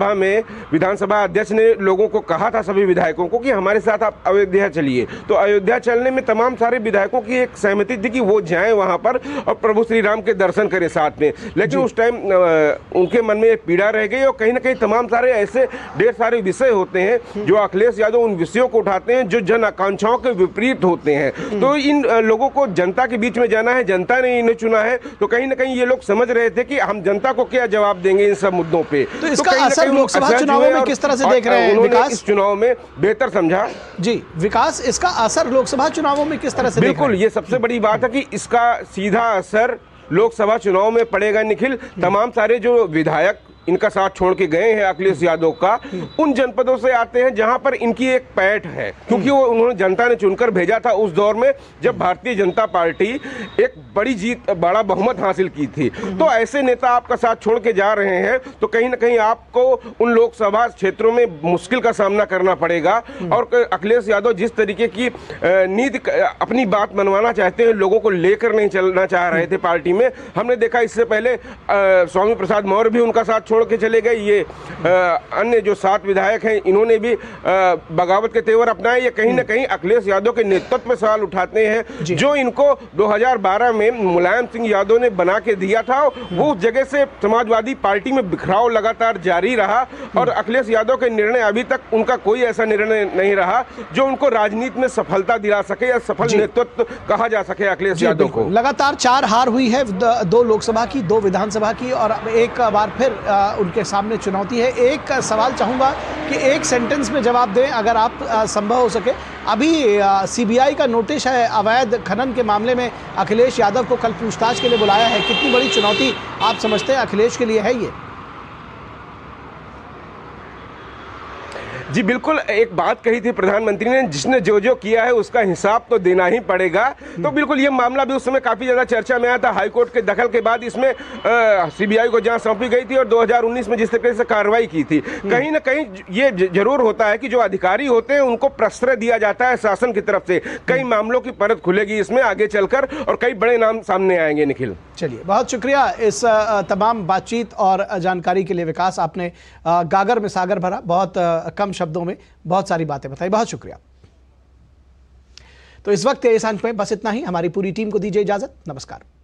विधानसभा अध्यक्ष ने लोगों को कहा था, सभी विधायकों को, कि हमारे साथ आप अयोध्या चलिए, तो अयोध्या चलने में तमाम सारे विधायकों की एक सहमति थी कि वो जाएं वहां पर और प्रभु श्री राम के दर्शन करें साथ में। लेकिन उस टाइम उनके मन में एक पीड़ा रह गई और कहीं ना कहीं तमाम सारे ऐसे ढेर सारे विषय होते हैं जो अखिलेश यादव उन विषयों को उठाते हैं जो जन आकांक्षाओं के विपरीत होते हैं। तो इन लोगों को जनता के बीच में जाना है, जनता ने इन्हें चुना है, तो कहीं ना कहीं ये लोग समझ रहे थे कि हम जनता को क्या जवाब देंगे इन सब मुद्दों पे। तो इसका असर लोकसभा चुनावों में किस तरह से देख रहे हैं विकास? इस चुनाव में बेहतर समझा जी विकास, इसका असर लोकसभा चुनावों में किस तरह से देख रहे हैं? बिल्कुल, ये सबसे बड़ी बात है कि इसका सीधा असर लोकसभा चुनाव में पड़ेगा निखिल। तमाम सारे जो विधायक इनका साथ छोड़ के गए हैं अखिलेश यादव का, उन जनपदों से आते हैं जहां पर इनकी एक पैठ है, क्योंकि वो उन्होंने जनता ने चुनकर भेजा था उस दौर में जब भारतीय जनता पार्टी एक बड़ा बहुमत हासिल की थी। तो ऐसे नेता आपका साथ छोड़ के जा रहे हैं तो कहीं ना कहीं आपको उन लोकसभा क्षेत्रों में मुश्किल का सामना करना पड़ेगा। और अखिलेश यादव जिस तरीके की नीति अपनी बात मनवाना चाहते हैं, लोगों को लेकर नहीं चलना चाह रहे थे पार्टी में। हमने देखा इससे पहले स्वामी प्रसाद मौर्य भी उनका साथ के चले गए। ये अन्य जो 7 विधायक हैं, इन्होंने भी बगावत के तेवर अपनाए। ये कहीं ना कहीं अखिलेश यादव के नेतृत्व में सवाल उठाते हैं। जो इनको 2012 में मुलायम सिंह यादव ने बना के दिया था, वो उस जगह से समाजवादी पार्टी में बिखराव लगातार जारी रहा और अखिलेश यादव के निर्णय अभी तक उनका कोई ऐसा निर्णय नहीं रहा जो उनको राजनीति में सफलता दिला सके या सफल नेतृत्व कहा जा सके अखिलेश यादव को। लगातार 4 हार हुई है, 2 लोकसभा की, 2 विधानसभा की, और एक बार फिर उनके सामने चुनौती है। एक सवाल चाहूंगा कि एक सेंटेंस में जवाब दें अगर आप संभव हो सके। अभी सीबीआई का नोटिस है अवैध खनन के मामले में, अखिलेश यादव को कल पूछताछ के लिए बुलाया है। कितनी बड़ी चुनौती आप समझते हैं अखिलेश के लिए है ये? जी बिल्कुल, एक बात कही थी प्रधानमंत्री ने, जिसने जो जो किया है उसका हिसाब तो देना ही पड़ेगा। तो बिल्कुल ये मामला भी उस समय काफी ज्यादा चर्चा में आया था। हाईकोर्ट के दखल के बाद इसमें सीबीआई को जांच सौंपी गई थी और 2019 में जिस तरीके से कार्रवाई की थी, कहीं ना कहीं ये जरूर होता है कि जो अधिकारी होते हैं उनको प्रश्रय दिया जाता है शासन की तरफ से। कई मामलों की परत खुलेगी इसमें आगे चलकर और कई बड़े नाम सामने आएंगे निखिल। चलिए, बहुत शुक्रिया इस तमाम बातचीत और जानकारी के लिए विकास। आपने गागर में सागर भरा, बहुत कम शब्दों में बहुत सारी बातें बताई, बहुत शुक्रिया। तो इस वक्त इस अंक में बस इतना ही। हमारी पूरी टीम को दीजिए इजाजत। नमस्कार।